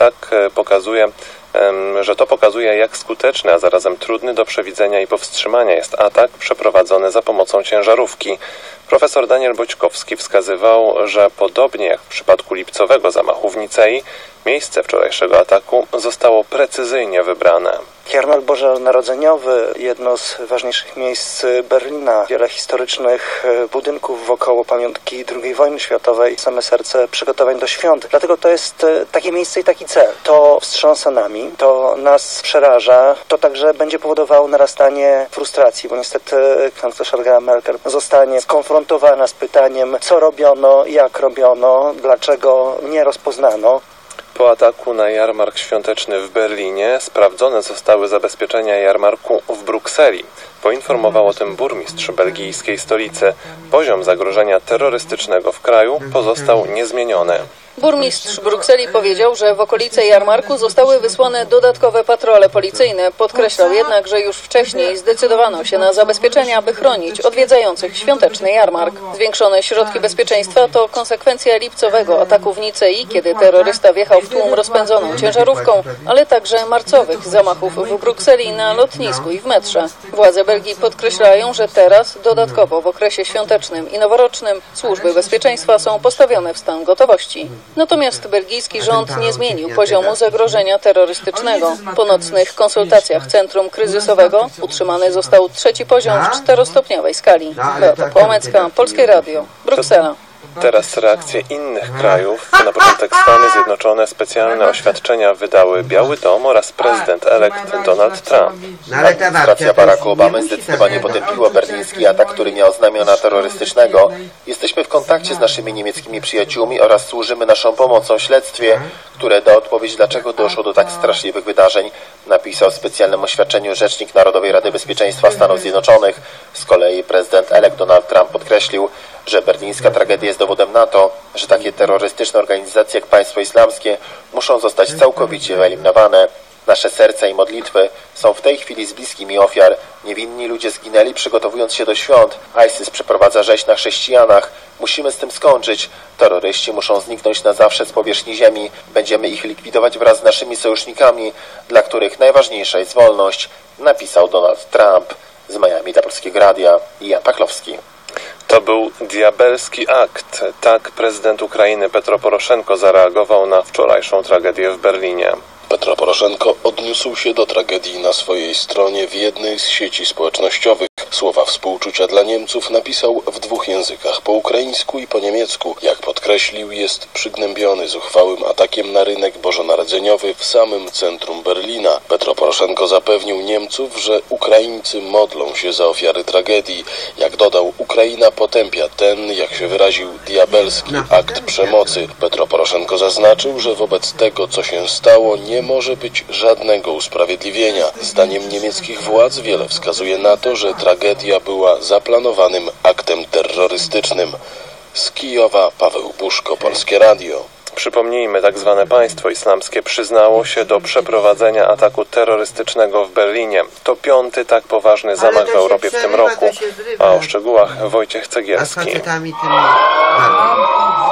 to pokazuje, jak skuteczny, a zarazem trudny do przewidzenia i powstrzymania jest atak przeprowadzony za pomocą ciężarówki. Profesor Daniel Boćkowski wskazywał, że podobnie jak w przypadku lipcowego zamachu w Nicei, miejsce wczorajszego ataku zostało precyzyjnie wybrane. Jarmark bożonarodzeniowy, jedno z ważniejszych miejsc Berlina, wiele historycznych budynków wokoło pamiątki II wojny światowej, same serce przygotowań do świąt. Dlatego to jest takie miejsce i taki cel. To wstrząsa nami, to nas przeraża, to także będzie powodowało narastanie frustracji, bo niestety kanclerz Angela Merkel zostanie skonfrontowana z pytaniem, co robiono, jak robiono, dlaczego nie rozpoznano. Po ataku na jarmark świąteczny w Berlinie sprawdzone zostały zabezpieczenia jarmarku w Brukseli. Poinformował o tym burmistrz belgijskiej stolicy. Poziom zagrożenia terrorystycznego w kraju pozostał niezmieniony. Burmistrz Brukseli powiedział, że w okolice jarmarku zostały wysłane dodatkowe patrole policyjne. Podkreślał jednak, że już wcześniej zdecydowano się na zabezpieczenia, aby chronić odwiedzających świąteczny jarmark. Zwiększone środki bezpieczeństwa to konsekwencja lipcowego ataku w Nicei, kiedy terrorysta wjechał w tłum rozpędzoną ciężarówką, ale także marcowych zamachów w Brukseli na lotnisku i w metrze. Władze Belgii podkreślają, że teraz dodatkowo w okresie świątecznym i noworocznym służby bezpieczeństwa są postawione w stan gotowości. Natomiast belgijski rząd nie zmienił poziomu zagrożenia terrorystycznego. Po nocnych konsultacjach Centrum Kryzysowego utrzymany został 3. poziom w 4-stopniowej skali. Beata Płomecka, Polskie Radio, Bruksela. Teraz reakcje innych krajów. Na początek Stany Zjednoczone specjalne oświadczenia wydały Biały Dom oraz prezydent-elekt Donald Trump. Administracja Baracka Obamy zdecydowanie potępiła berliński atak, który miał znamiona terrorystycznego. Jesteśmy w kontakcie z naszymi niemieckimi przyjaciółmi oraz służymy naszą pomocą w śledztwie, które da odpowiedź, dlaczego doszło do tak straszliwych wydarzeń, napisał w specjalnym oświadczeniu rzecznik Narodowej Rady Bezpieczeństwa Stanów Zjednoczonych. Z kolei prezydent-elekt Donald Trump podkreślił, że berlińska tragedia jest dowodem na to, że takie terrorystyczne organizacje jak Państwo Islamskie muszą zostać całkowicie wyeliminowane. Nasze serca i modlitwy są w tej chwili z bliskimi ofiar. Niewinni ludzie zginęli przygotowując się do świąt. ISIS przeprowadza rzeź na chrześcijanach. Musimy z tym skończyć. Terroryści muszą zniknąć na zawsze z powierzchni ziemi. Będziemy ich likwidować wraz z naszymi sojusznikami, dla których najważniejsza jest wolność, napisał Donald Trump. Z Miami dla Polskiego Radia, Jan Pachlowski. To był diabelski akt. Tak prezydent Ukrainy Petro Poroszenko zareagował na wczorajszą tragedię w Berlinie. Petro Poroszenko odniósł się do tragedii na swojej stronie w jednej z sieci społecznościowych. Słowa współczucia dla Niemców napisał w 2 językach, po ukraińsku i po niemiecku. Jak podkreślił, jest przygnębiony zuchwałym atakiem na rynek bożonarodzeniowy w samym centrum Berlina. Petro Poroszenko zapewnił Niemców, że Ukraińcy modlą się za ofiary tragedii. Jak dodał, Ukraina potępia ten, jak się wyraził, diabelski akt przemocy. Petro Poroszenko zaznaczył, że wobec tego, co się stało, nie może być żadnego usprawiedliwienia. Zdaniem niemieckich władz wiele wskazuje na to, że tragedia była zaplanowanym aktem terrorystycznym. Z Kijowa Paweł Buszko, Polskie Radio. Przypomnijmy, tak zwane państwo islamskie przyznało się do przeprowadzenia ataku terrorystycznego w Berlinie. To 5. tak poważny zamach w Europie w tym roku, a o szczegółach Wojciech Cegielski.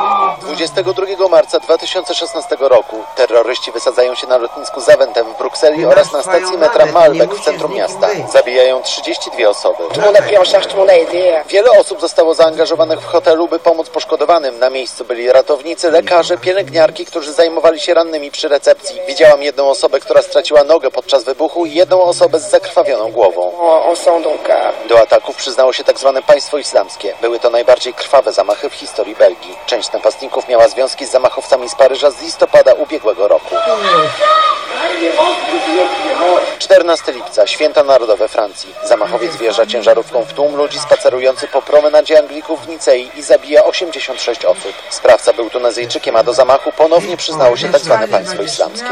22 marca 2016 roku terroryści wysadzają się na lotnisku Zaventem w Brukseli oraz na stacji metra Malbec w centrum miasta. Zabijają 32 osoby. Wiele osób zostało zaangażowanych w hotelu, by pomóc poszkodowanym. Na miejscu byli ratownicy, lekarze, pielęgniarki, którzy zajmowali się rannymi przy recepcji. Widziałam jedną osobę, która straciła nogę podczas wybuchu i jedną osobę z zakrwawioną głową. Do ataków przyznało się tzw. państwo islamskie. Były to najbardziej krwawe zamachy w historii Belgii. Część napastników miała związki z zamachowcami z Paryża z listopada ubiegłego roku. 14 lipca, Święta Narodowe Francji. Zamachowiec wjeżdża ciężarówką w tłum ludzi spacerujący po promenadzie Anglików w Nicei i zabija 86 osób. Sprawca był Tunezyjczykiem, a do zamachu ponownie przyznało się tzw. państwo islamskie.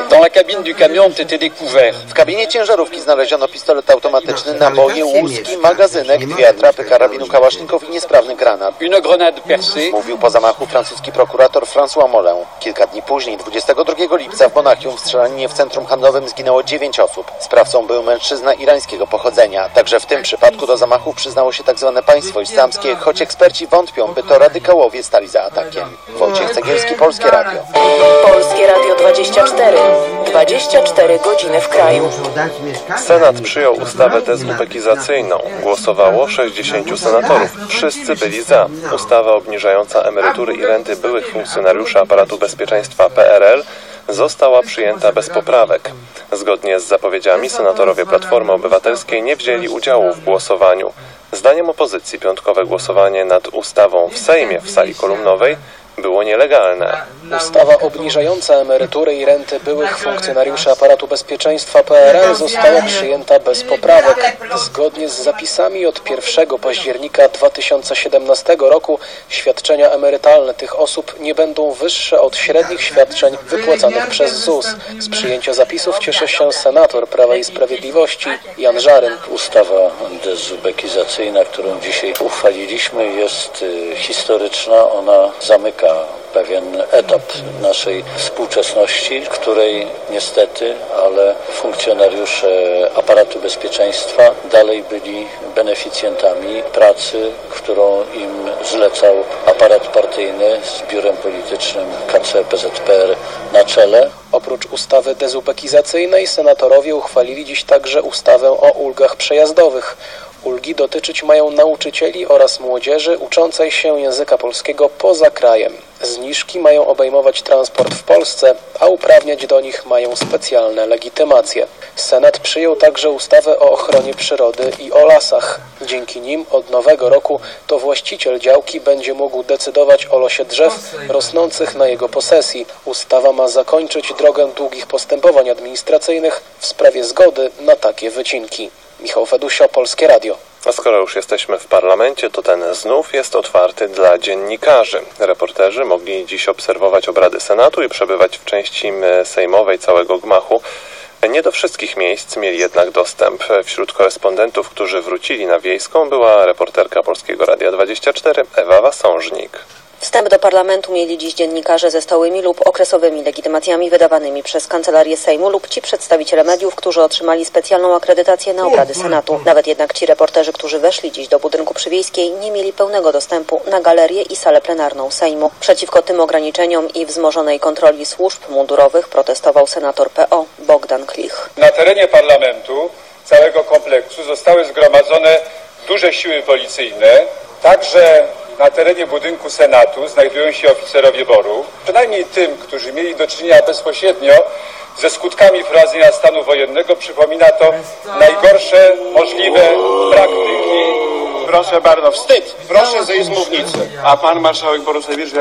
W kabinie ciężarówki znaleziono pistolet automatyczny, naboje, łuski, magazynek, 2 atrapy karabinu Kałasznikow i niesprawny granat. Mówił po zamachu francuski prokurator François Molin. Kilka dni później, 22 lipca w Monachium w strzelaninie w centrum handlowym zginęło 9 osób. Sprawcą był mężczyzna irańskiego pochodzenia. Także w tym przypadku do zamachów przyznało się tzw. państwo islamskie, choć eksperci wątpią, by to radykałowie stali za atakiem. Wojciech Cegielski, Polskie Radio. Polskie Radio 24. 24 godziny w kraju. Senat przyjął ustawę dezubekizacyjną. Głosowało 60 senatorów. Wszyscy byli za. Ustawa obniżająca emerytury i renty byłych funkcjonariuszy aparatu bezpieczeństwa PRL została przyjęta bez poprawek. Zgodnie z zapowiedziami senatorowie Platformy Obywatelskiej nie wzięli udziału w głosowaniu. Zdaniem opozycji piątkowe głosowanie nad ustawą w Sejmie w sali kolumnowej było nielegalne. Ustawa obniżająca emerytury i renty byłych funkcjonariuszy aparatu bezpieczeństwa PRL została przyjęta bez poprawek. Zgodnie z zapisami od 1 października 2017 roku świadczenia emerytalne tych osób nie będą wyższe od średnich świadczeń wypłacanych przez ZUS. Z przyjęcia zapisów cieszy się senator Prawa i Sprawiedliwości Jan Żaryn. Ustawa dezubekizacyjna, którą dzisiaj uchwaliliśmy, jest historyczna. Ona zamyka pewien etap naszej współczesności, w której niestety, ale funkcjonariusze aparatu bezpieczeństwa dalej byli beneficjentami pracy, którą im zlecał aparat partyjny z biurem politycznym KC-PZPR na czele. Oprócz ustawy dezubekizacyjnej senatorowie uchwalili dziś także ustawę o ulgach przejazdowych. Ulgi dotyczyć mają nauczycieli oraz młodzieży uczącej się języka polskiego poza krajem. Zniżki mają obejmować transport w Polsce, a uprawniać do nich mają specjalne legitymacje. Senat przyjął także ustawę o ochronie przyrody i o lasach. Dzięki nim od nowego roku to właściciel działki będzie mógł decydować o losie drzew rosnących na jego posesji. Ustawa ma zakończyć drogę długich postępowań administracyjnych w sprawie zgody na takie wycinki. Michał Fedusio, Polskie Radio. A skoro już jesteśmy w parlamencie, to ten znów jest otwarty dla dziennikarzy. Reporterzy mogli dziś obserwować obrady Senatu i przebywać w części sejmowej całego gmachu. Nie do wszystkich miejsc mieli jednak dostęp. Wśród korespondentów, którzy wrócili na Wiejską, była reporterka Polskiego Radia 24 Ewa Wasążnik. Wstęp do parlamentu mieli dziś dziennikarze ze stałymi lub okresowymi legitymacjami wydawanymi przez Kancelarię Sejmu lub ci przedstawiciele mediów, którzy otrzymali specjalną akredytację na obrady Senatu. Nawet jednak ci reporterzy, którzy weszli dziś do budynku przy Wiejskiej, nie mieli pełnego dostępu na galerię i salę plenarną Sejmu. Przeciwko tym ograniczeniom i wzmożonej kontroli służb mundurowych protestował senator PO Bogdan Klich. Na terenie parlamentu całego kompleksu zostały zgromadzone duże siły policyjne, także na terenie budynku Senatu znajdują się oficerowie BOR-u. Przynajmniej tym, którzy mieli do czynienia bezpośrednio ze skutkami wprowadzenia stanu wojennego, przypomina to najgorsze możliwe praktyki. Proszę bardzo, wstyd! Proszę zejść z mównicy. A pan marszałek Borusewicz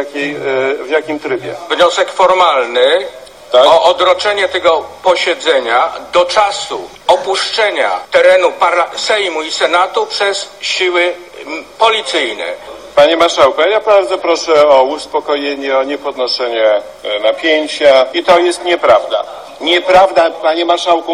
w jakim trybie? Wniosek formalny o odroczenie tego posiedzenia do czasu opuszczenia terenu Sejmu i Senatu przez siły policyjne. Panie marszałku, ja bardzo proszę o uspokojenie, o niepodnoszenie napięcia. I to jest nieprawda. Nieprawda, panie marszałku,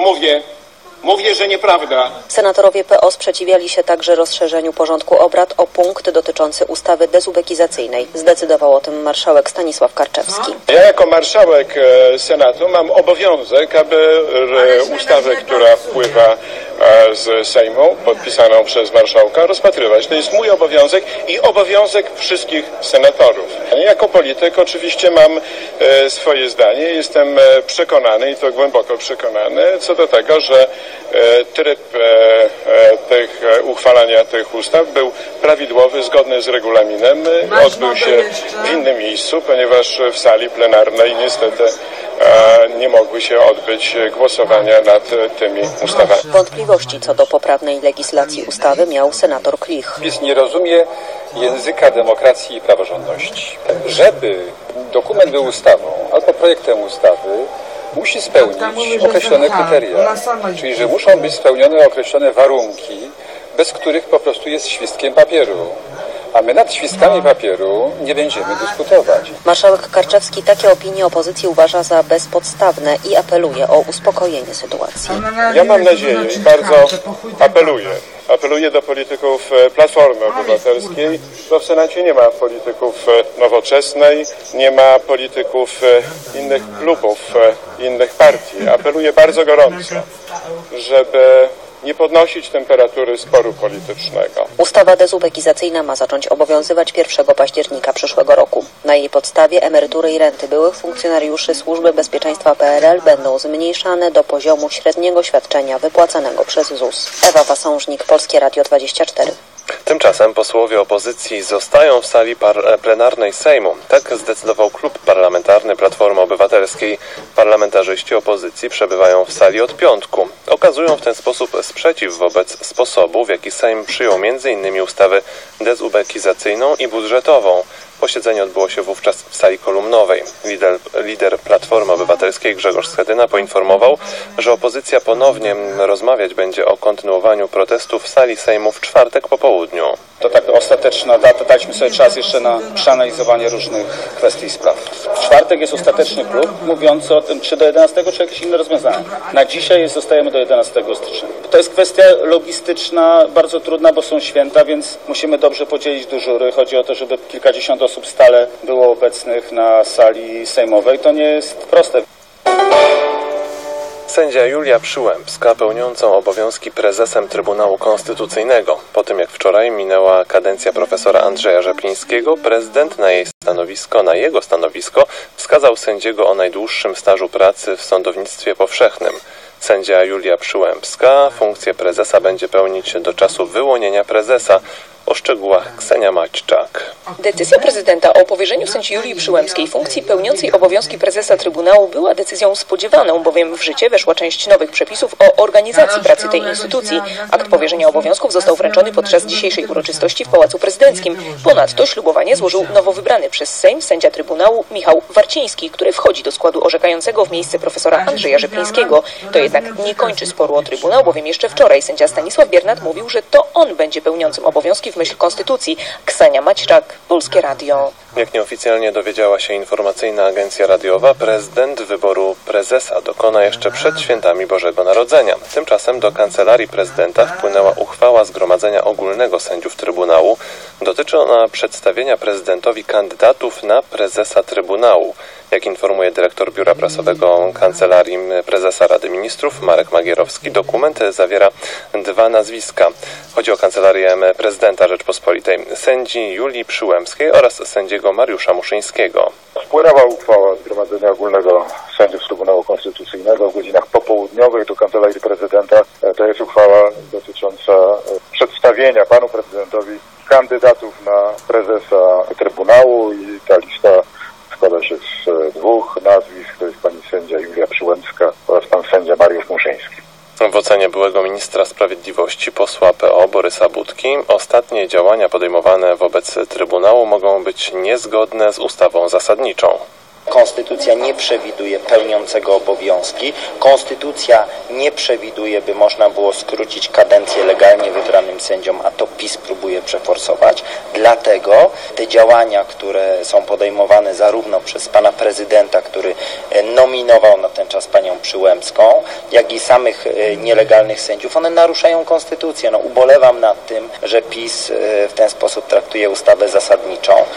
mówię, że nieprawda. Senatorowie PO sprzeciwiali się także rozszerzeniu porządku obrad o punkt dotyczący ustawy dezubekizacyjnej. Zdecydował o tym marszałek Stanisław Karczewski. Ja jako marszałek Senatu mam obowiązek, aby ustawę, która wpływa z Sejmu, podpisaną przez marszałka, rozpatrywać. To jest mój obowiązek i obowiązek wszystkich senatorów. Jako polityk oczywiście mam swoje zdanie. Jestem przekonany, i to głęboko przekonany, co do tego, że tryb uchwalania tych ustaw był prawidłowy, zgodny z regulaminem. Odbył się w innym miejscu, ponieważ w sali plenarnej niestety nie mogły się odbyć głosowania nad tymi ustawami. Wątpliwości co do poprawnej legislacji ustawy miał senator Klich. PiS nie rozumie języka demokracji i praworządności. Żeby dokument był ustawą albo projektem ustawy, musi spełnić określone kryteria, czyli że muszą być spełnione określone warunki, bez których po prostu jest świstkiem papieru. A my nad świstkami papieru nie będziemy dyskutować. Marszałek Karczewski takie opinie opozycji uważa za bezpodstawne i apeluje o uspokojenie sytuacji. Ja mam nadzieję i bardzo apeluję do polityków Platformy Obywatelskiej, bo w Senacie nie ma polityków Nowoczesnej, nie ma polityków innych klubów, innych partii. Apeluję bardzo gorąco, żeby nie podnosić temperatury sporu politycznego. Ustawa dezubekizacyjna ma zacząć obowiązywać 1 października przyszłego roku. Na jej podstawie emerytury i renty byłych funkcjonariuszy Służby Bezpieczeństwa PRL będą zmniejszane do poziomu średniego świadczenia wypłacanego przez ZUS. Ewa Wasążnik, Polskie Radio 24. Tymczasem posłowie opozycji zostają w sali plenarnej Sejmu. Tak zdecydował Klub Parlamentarny Platformy Obywatelskiej. Parlamentarzyści opozycji przebywają w sali od piątku. Okazują w ten sposób sprzeciw wobec sposobu, w jaki Sejm przyjął m.in. ustawę dezubekizacyjną i budżetową. Posiedzenie odbyło się wówczas w sali kolumnowej. Lider Platformy Obywatelskiej Grzegorz Schetyna poinformował, że opozycja ponownie rozmawiać będzie o kontynuowaniu protestów w sali Sejmu w czwartek po południu. To tak ostateczna data, daliśmy sobie czas jeszcze na przeanalizowanie różnych kwestii i spraw. W czwartek jest ostateczny klub mówiący o tym, czy do 11 czy jakieś inne rozwiązania. Na dzisiaj zostajemy do 11 stycznia. To jest kwestia logistyczna, bardzo trudna, bo są święta, więc musimy dobrze podzielić dyżury. Chodzi o to, żeby kilkadziesiąt osób stale było obecnych na sali sejmowej. To nie jest proste. Sędzia Julia Przyłębska, pełniącą obowiązki prezesem Trybunału Konstytucyjnego. Po tym jak wczoraj minęła kadencja profesora Andrzeja Rzeplińskiego, prezydent na jego stanowisko wskazał sędziego o najdłuższym stażu pracy w sądownictwie powszechnym. Sędzia Julia Przyłębska funkcję prezesa będzie pełnić do czasu wyłonienia prezesa. O szczegółach Ksenia Maćczak. Decyzja prezydenta o powierzeniu sędzi Julii Przyłębskiej funkcji pełniącej obowiązki prezesa Trybunału była decyzją spodziewaną, bowiem w życie weszła część nowych przepisów o organizacji pracy tej instytucji. Akt powierzenia obowiązków został wręczony podczas dzisiejszej uroczystości w Pałacu Prezydenckim. Ponadto ślubowanie złożył nowo wybrany przez Sejm sędzia Trybunału Michał Warciński, który wchodzi do składu orzekającego w miejsce profesora Andrzeja Rzeplińskiego. To jednak nie kończy sporu o Trybunał, bowiem jeszcze wczoraj sędzia Stanisław Biernat mówił, że to on będzie pełniącym obowiązki w myśl Konstytucji. Ksenia Maćczak, Polskie Radio. Jak nieoficjalnie dowiedziała się informacyjna agencja radiowa, prezydent wyboru prezesa dokona jeszcze przed świętami Bożego Narodzenia. Tymczasem do Kancelarii Prezydenta wpłynęła uchwała Zgromadzenia Ogólnego Sędziów Trybunału. Dotyczy ona przedstawienia prezydentowi kandydatów na prezesa Trybunału. Jak informuje dyrektor Biura Prasowego Kancelarii Prezesa Rady Ministrów Marek Magierowski, dokument zawiera 2 nazwiska. Chodzi o Kancelarię Prezydenta Rzeczpospolitej, sędzi Julii Przyłębskiej oraz sędziego Mariusza Muszyńskiego. Wpłynęła uchwała Zgromadzenia Ogólnego Sędziów Trybunału Konstytucyjnego w godzinach popołudniowych do Kancelarii Prezydenta. To jest uchwała dotycząca przedstawienia panu prezydentowi kandydatów na prezesa Trybunału i ta lista składa się z 2 nazwisk, to jest pani sędzia Julia Przyłębska oraz pan sędzia Mariusz Muszyński. W ocenie byłego ministra sprawiedliwości, posła PO Borysa Budki, ostatnie działania podejmowane wobec Trybunału mogą być niezgodne z ustawą zasadniczą. Konstytucja nie przewiduje pełniącego obowiązki. Konstytucja nie przewiduje, by można było skrócić kadencję legalnie wybranym sędziom, a to PiS próbuje przeforsować. Dlatego te działania, które są podejmowane zarówno przez pana prezydenta, który nominował na ten czas panią Przyłębską, jak i samych nielegalnych sędziów, one naruszają konstytucję. Ubolewam nad tym, że PiS w ten sposób traktuje ustawę zasadniczą.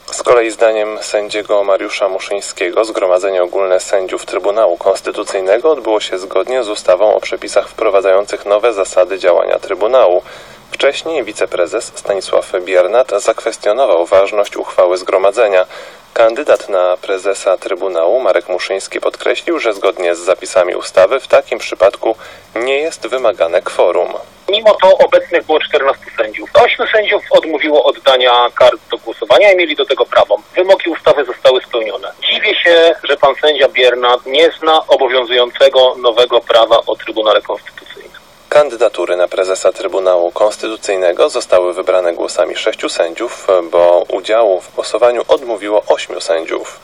Z kolei zdaniem sędziego Mariusza Muszyńskiego Zgromadzenie Ogólne Sędziów Trybunału Konstytucyjnego odbyło się zgodnie z ustawą o przepisach wprowadzających nowe zasady działania Trybunału. Wcześniej wiceprezes Stanisław Biernat zakwestionował ważność uchwały Zgromadzenia. Kandydat na prezesa Trybunału Marek Muszyński podkreślił, że zgodnie z zapisami ustawy w takim przypadku nie jest wymagane kworum. Mimo to obecnych było 14 sędziów. 8 sędziów odmówiło oddania kart do głosowania i mieli do tego prawo. Wymogi ustawy zostały spełnione. Dziwię się, że pan sędzia Biernat nie zna obowiązującego nowego prawa o Trybunale Konstytucyjnym. Kandydatury na prezesa Trybunału Konstytucyjnego zostały wybrane głosami 6 sędziów, bo udziału w głosowaniu odmówiło 8 sędziów.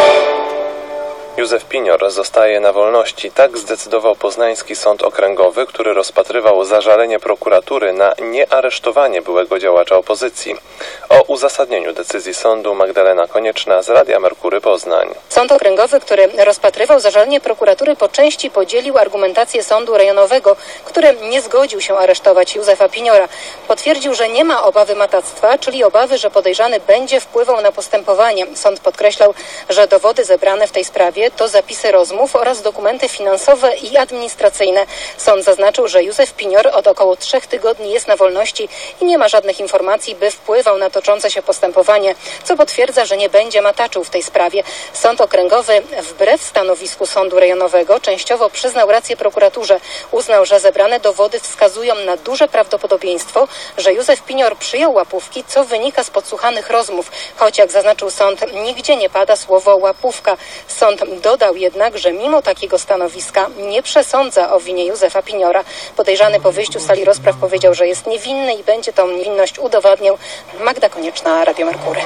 Józef Pinior zostaje na wolności. Tak zdecydował Poznański Sąd Okręgowy, który rozpatrywał zażalenie prokuratury na niearesztowanie byłego działacza opozycji. O uzasadnieniu decyzji sądu Magdalena Konieczna z Radia Merkury Poznań. Sąd Okręgowy, który rozpatrywał zażalenie prokuratury, po części podzielił argumentację sądu rejonowego, który nie zgodził się aresztować Józefa Piniora. Potwierdził, że nie ma obawy matactwa, czyli obawy, że podejrzany będzie wpływał na postępowanie. Sąd podkreślał, że dowody zebrane w tej sprawie to zapisy rozmów oraz dokumenty finansowe i administracyjne. Sąd zaznaczył, że Józef Pinior od około 3 tygodni jest na wolności i nie ma żadnych informacji, by wpływał na toczące się postępowanie, co potwierdza, że nie będzie mataczył w tej sprawie. Sąd Okręgowy wbrew stanowisku sądu rejonowego częściowo przyznał rację prokuraturze. Uznał, że zebrane dowody wskazują na duże prawdopodobieństwo, że Józef Pinior przyjął łapówki, co wynika z podsłuchanych rozmów. Choć, jak zaznaczył sąd, nigdzie nie pada słowo łapówka. Sąd dodał jednak, że mimo takiego stanowiska nie przesądza o winie Józefa Piniora. Podejrzany po wyjściu z sali rozpraw powiedział, że jest niewinny i będzie tą niewinność udowadniał. Magda Konieczna, Radio Merkury.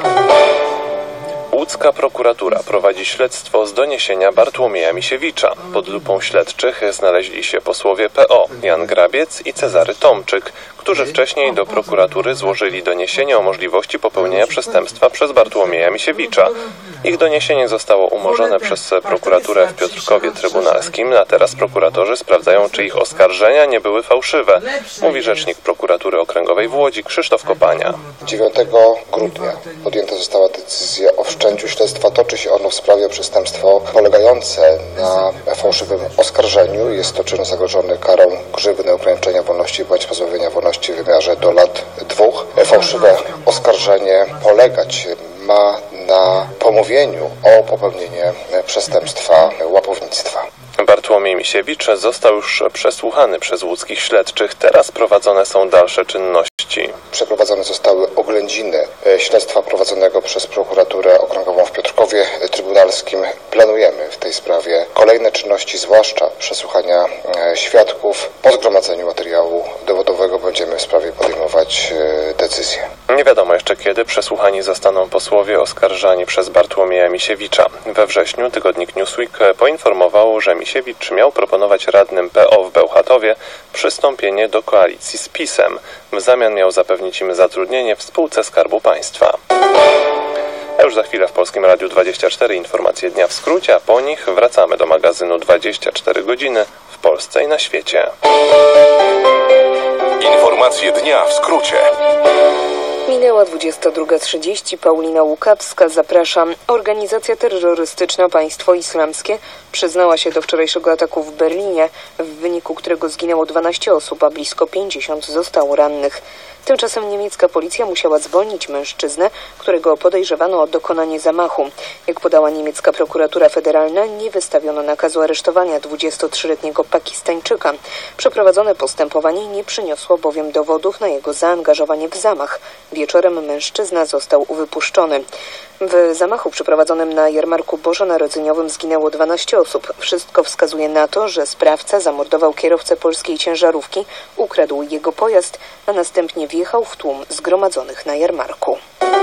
Łódzka prokuratura prowadzi śledztwo z doniesienia Bartłomieja Misiewicza. Pod lupą śledczych znaleźli się posłowie PO Jan Grabiec i Cezary Tomczyk, którzy wcześniej do prokuratury złożyli doniesienie o możliwości popełnienia przestępstwa przez Bartłomieja Misiewicza. Ich doniesienie zostało umorzone przez prokuraturę w Piotrkowie Trybunalskim, a teraz prokuratorzy sprawdzają, czy ich oskarżenia nie były fałszywe, mówi rzecznik prokuratury okręgowej w Łodzi Krzysztof Kopania. 9 grudnia podjęta została decyzja o wszczęciu śledztwa. Toczy się ono w sprawie o przestępstwo polegające na fałszywym oskarżeniu. Jest to czyn zagrożony karą grzywny, ograniczenia wolności bądź pozbawienia wolności w wymiarze do lat 2. Fałszywe oskarżenie polegać ma na pomówieniu o popełnienie przestępstwa łapownictwa. Bartłomiej Misiewicz został już przesłuchany przez łódzkich śledczych. Teraz prowadzone są dalsze czynności. Przeprowadzone zostały oględziny śledztwa prowadzonego przez prokuraturę okręgową w Piotrkowie Trybunalskim. Planujemy w tej sprawie kolejne czynności, zwłaszcza przesłuchania świadków. Po zgromadzeniu materiału dowodowego będziemy w sprawie podejmować decyzje. Nie wiadomo jeszcze, kiedy przesłuchani zostaną posłowie oskarżani przez Bartłomieja Misiewicza. We wrześniu tygodnik Newsweek poinformował, że Misiewicz miał proponować radnym PO w Bełchatowie przystąpienie do koalicji z PiS-em. W zamian miał zapewnić im zatrudnienie w spółce Skarbu Państwa. A już za chwilę w Polskim Radiu 24 informacje dnia w skrócie, a po nich wracamy do magazynu 24 godziny w Polsce i na świecie. Informacje dnia w skrócie. Minęła 22:30. Paulina Łukawska, zapraszam. Organizacja terrorystyczna Państwo Islamskie przyznała się do wczorajszego ataku w Berlinie, w wyniku którego zginęło 12 osób, a blisko 50 zostało rannych. Tymczasem niemiecka policja musiała zwolnić mężczyznę, którego podejrzewano o dokonanie zamachu. Jak podała niemiecka prokuratura federalna, nie wystawiono nakazu aresztowania 23-letniego Pakistańczyka. Przeprowadzone postępowanie nie przyniosło bowiem dowodów na jego zaangażowanie w zamach. Wieczorem mężczyzna został wypuszczony. W zamachu przeprowadzonym na jarmarku bożonarodzeniowym zginęło 12 osób. Wszystko wskazuje na to, że sprawca zamordował kierowcę polskiej ciężarówki, ukradł jego pojazd, a następnie wjechał w tłum zgromadzonych na jarmarku.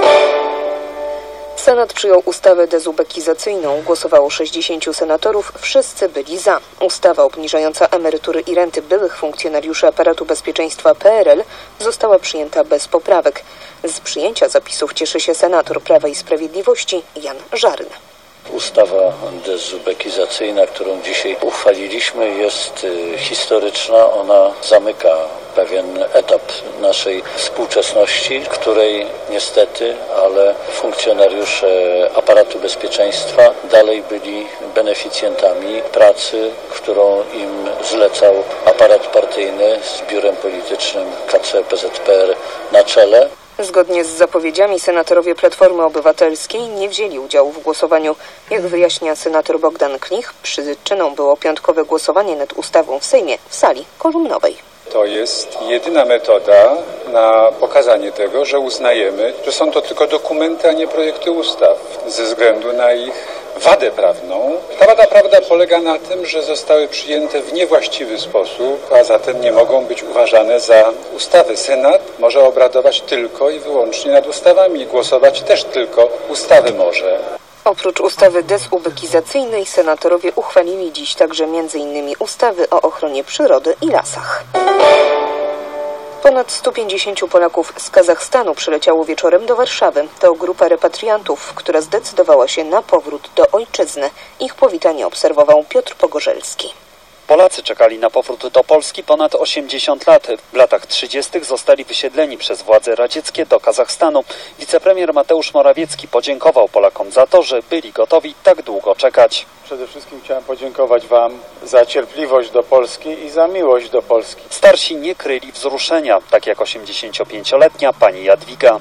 Senat przyjął ustawę dezubekizacyjną. Głosowało 60 senatorów, wszyscy byli za. Ustawa obniżająca emerytury i renty byłych funkcjonariuszy aparatu bezpieczeństwa PRL została przyjęta bez poprawek. Z przyjęcia zapisów cieszy się senator Prawa i Sprawiedliwości Jan Żaryn. Ustawa dezubekizacyjna, którą dzisiaj uchwaliliśmy, jest historyczna. Ona zamyka pewien etap naszej współczesności, której niestety, ale funkcjonariusze aparatu bezpieczeństwa dalej byli beneficjentami pracy, którą im zlecał aparat partyjny z biurem politycznym KC-PZPR na czele. Zgodnie z zapowiedziami senatorowie Platformy Obywatelskiej nie wzięli udziału w głosowaniu. Jak wyjaśnia senator Bogdan Klich, przyczyną było piątkowe głosowanie nad ustawą w Sejmie w sali kolumnowej. To jest jedyna metoda na pokazanie tego, że uznajemy, że są to tylko dokumenty, a nie projekty ustaw, ze względu na ich wadę prawną. Ta wada prawna polega na tym, że zostały przyjęte w niewłaściwy sposób, a zatem nie mogą być uważane za ustawy. Senat może obradować tylko i wyłącznie nad ustawami, głosować też tylko ustawy może. Oprócz ustawy dezubekizacyjnej senatorowie uchwalili dziś także m.in. ustawy o ochronie przyrody i lasach. Ponad 150 Polaków z Kazachstanu przyleciało wieczorem do Warszawy. To grupa repatriantów, która zdecydowała się na powrót do ojczyzny. Ich powitanie obserwował Piotr Pogorzelski. Polacy czekali na powrót do Polski ponad 80 lat. W latach 30. zostali wysiedleni przez władze radzieckie do Kazachstanu. Wicepremier Mateusz Morawiecki podziękował Polakom za to, że byli gotowi tak długo czekać. Przede wszystkim chciałem podziękować Wam za cierpliwość do Polski i za miłość do Polski. Starsi nie kryli wzruszenia, tak jak 85-letnia pani Jadwiga.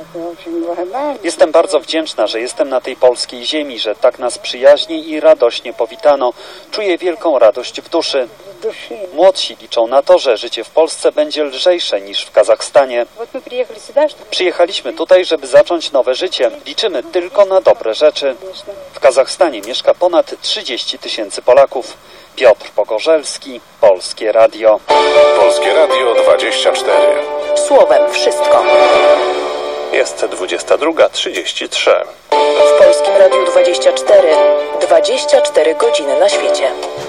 Jestem bardzo wdzięczna, że jestem na tej polskiej ziemi, że tak nas przyjaźnie i radośnie powitano. Czuję wielką radość w duszy. Młodsi liczą na to, że życie w Polsce będzie lżejsze niż w Kazachstanie. Przyjechaliśmy tutaj, żeby zacząć nowe życie. Liczymy tylko na dobre rzeczy. W Kazachstanie mieszka ponad 30 000 Polaków. Piotr Pogorzelski, Polskie Radio. Polskie Radio 24. Słowem wszystko. Jest 22:33. W Polskim Radiu 24. 24 godziny na świecie.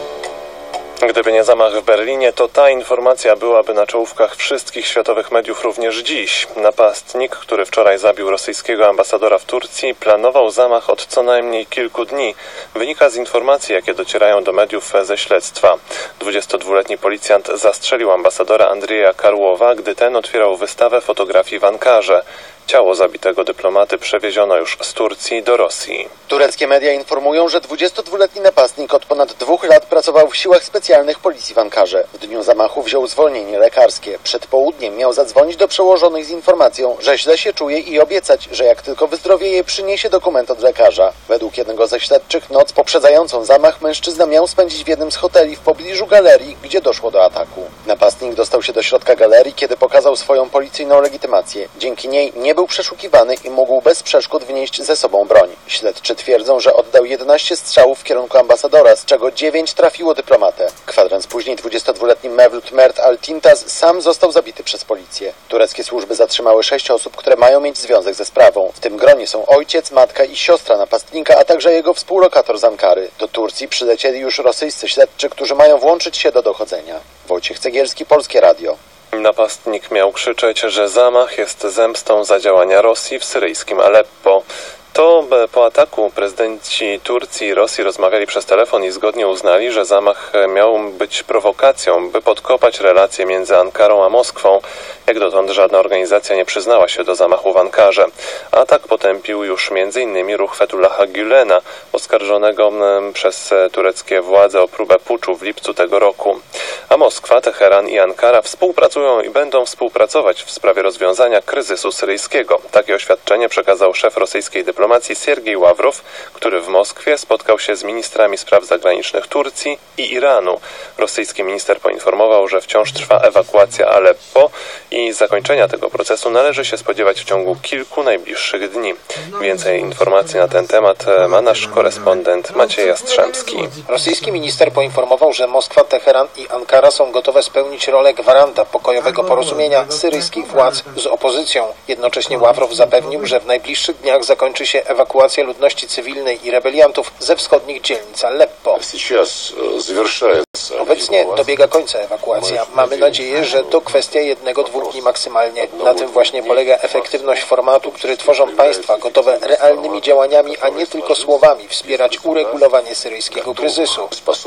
Gdyby nie zamach w Berlinie, to ta informacja byłaby na czołówkach wszystkich światowych mediów również dziś. Napastnik, który wczoraj zabił rosyjskiego ambasadora w Turcji, planował zamach od co najmniej kilku dni. Wynika z informacji, jakie docierają do mediów ze śledztwa. 22-letni policjant zastrzelił ambasadora Andrzeja Karłowa, gdy ten otwierał wystawę fotografii w Ankarze. Ciało zabitego dyplomaty przewieziono już z Turcji do Rosji. Tureckie media informują, że 22-letni napastnik od ponad 2 lat pracował w siłach specjalnych policji w Ankarze. W dniu zamachu wziął zwolnienie lekarskie. Przed południem miał zadzwonić do przełożonych z informacją, że źle się czuje i obiecać, że jak tylko wyzdrowieje, przyniesie dokument od lekarza. Według jednego ze śledczych noc poprzedzającą zamach mężczyzna miał spędzić w jednym z hoteli w pobliżu galerii, gdzie doszło do ataku. Napastnik dostał się do środka galerii, kiedy pokazał swoją policyjną legitymację. Dzięki niej nie był przeszukiwany i mógł bez przeszkód wnieść ze sobą broń. Śledczy twierdzą, że oddał 11 strzałów w kierunku ambasadora, z czego 9 trafiło dyplomatę. Kwadrans później 22-letni Mevlut Mert Al-Tintaz sam został zabity przez policję. Tureckie służby zatrzymały 6 osób, które mają mieć związek ze sprawą. W tym gronie są ojciec, matka i siostra napastnika, a także jego współlokator z Ankary. Do Turcji przylecieli już rosyjscy śledczy, którzy mają włączyć się do dochodzenia. Wojciech Cegielski, Polskie Radio. Napastnik miał krzyczeć, że zamach jest zemstą za działania Rosji w syryjskim Aleppo. To po ataku prezydenci Turcji i Rosji rozmawiali przez telefon i zgodnie uznali, że zamach miał być prowokacją, by podkopać relacje między Ankarą a Moskwą. Jak dotąd żadna organizacja nie przyznała się do zamachu w Ankarze. Atak potępił już m.in. ruch Fethullaha Gülena, oskarżonego przez tureckie władze o próbę puczu w lipcu tego roku. A Moskwa, Teheran i Ankara współpracują i będą współpracować w sprawie rozwiązania kryzysu syryjskiego. Takie oświadczenie przekazał szef rosyjskiej dyplomacji Siergiej Ławrow, który w Moskwie spotkał się z ministrami spraw zagranicznych Turcji i Iranu. Rosyjski minister poinformował, że wciąż trwa ewakuacja Aleppo i zakończenia tego procesu należy się spodziewać w ciągu kilku najbliższych dni. Więcej informacji na ten temat ma nasz korespondent Maciej Jastrzębski. Rosyjski minister poinformował, że Moskwa, Teheran i Ankara są gotowe spełnić rolę gwaranta pokojowego porozumienia syryjskich władz z opozycją. Jednocześnie Ławrow zapewnił, że w najbliższych dniach zakończy się się ewakuacja ludności cywilnej i rebeliantów ze wschodnich dzielnic Aleppo. Obecnie dobiega końca ewakuacja. Mamy nadzieję, że to kwestia 1-2 dni maksymalnie. Na tym właśnie polega efektywność formatu, który tworzą państwa gotowe realnymi działaniami, a nie tylko słowami wspierać uregulowanie syryjskiego kryzysu.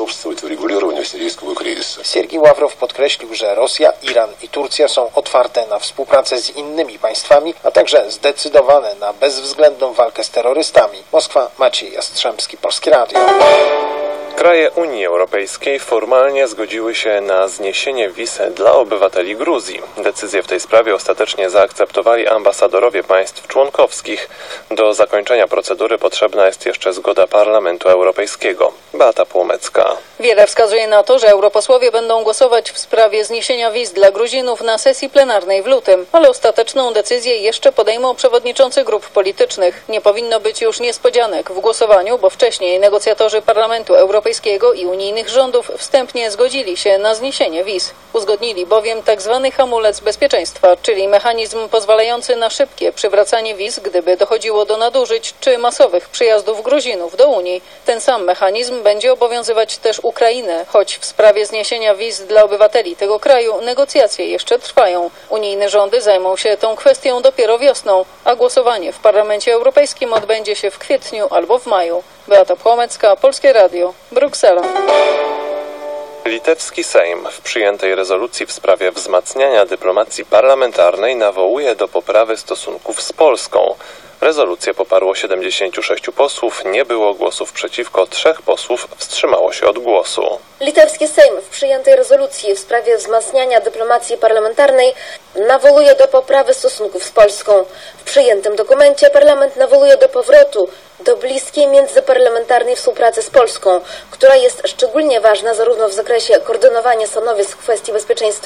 Siergiej Ławrow podkreślił, że Rosja, Iran i Turcja są otwarte na współpracę z innymi państwami, a także zdecydowane na bezwzględną walkę z terrorystami. Moskwa, Maciej Jastrzębski, Polskie Radio. Kraje Unii Europejskiej formalnie zgodziły się na zniesienie wiz dla obywateli Gruzji. Decyzję w tej sprawie ostatecznie zaakceptowali ambasadorowie państw członkowskich. Do zakończenia procedury potrzebna jest jeszcze zgoda Parlamentu Europejskiego. Beata Płomecka. Wiele wskazuje na to, że europosłowie będą głosować w sprawie zniesienia wiz dla Gruzinów na sesji plenarnej w lutym, ale ostateczną decyzję jeszcze podejmą przewodniczący grup politycznych. Nie powinno być już niespodzianek w głosowaniu, bo wcześniej negocjatorzy Parlamentu Europejskiego i unijnych rządów wstępnie zgodzili się na zniesienie wiz. Uzgodnili bowiem tzw. hamulec bezpieczeństwa, czyli mechanizm pozwalający na szybkie przywracanie wiz, gdyby dochodziło do nadużyć czy masowych przyjazdów Gruzinów do Unii. Ten sam mechanizm będzie obowiązywać też Ukrainę, choć w sprawie zniesienia wiz dla obywateli tego kraju negocjacje jeszcze trwają. Unijne rządy zajmą się tą kwestią dopiero wiosną, a głosowanie w Parlamencie Europejskim odbędzie się w kwietniu albo w maju. Beata Płomecka, Polskie Radio, Bruksela. Litewski Sejm w przyjętej rezolucji w sprawie wzmacniania dyplomacji parlamentarnej nawołuje do poprawy stosunków z Polską. Rezolucję poparło 76 posłów, nie było głosów przeciwko, 3 posłów wstrzymało się od głosu. Litewski Sejm w przyjętej rezolucji w sprawie wzmacniania dyplomacji parlamentarnej nawołuje do poprawy stosunków z Polską. W przyjętym dokumencie parlament nawołuje do powrotu do bliskiej międzyparlamentarnej współpracy z Polską, która jest szczególnie ważna zarówno w zakresie koordynowania stanowisk w kwestii bezpieczeństwa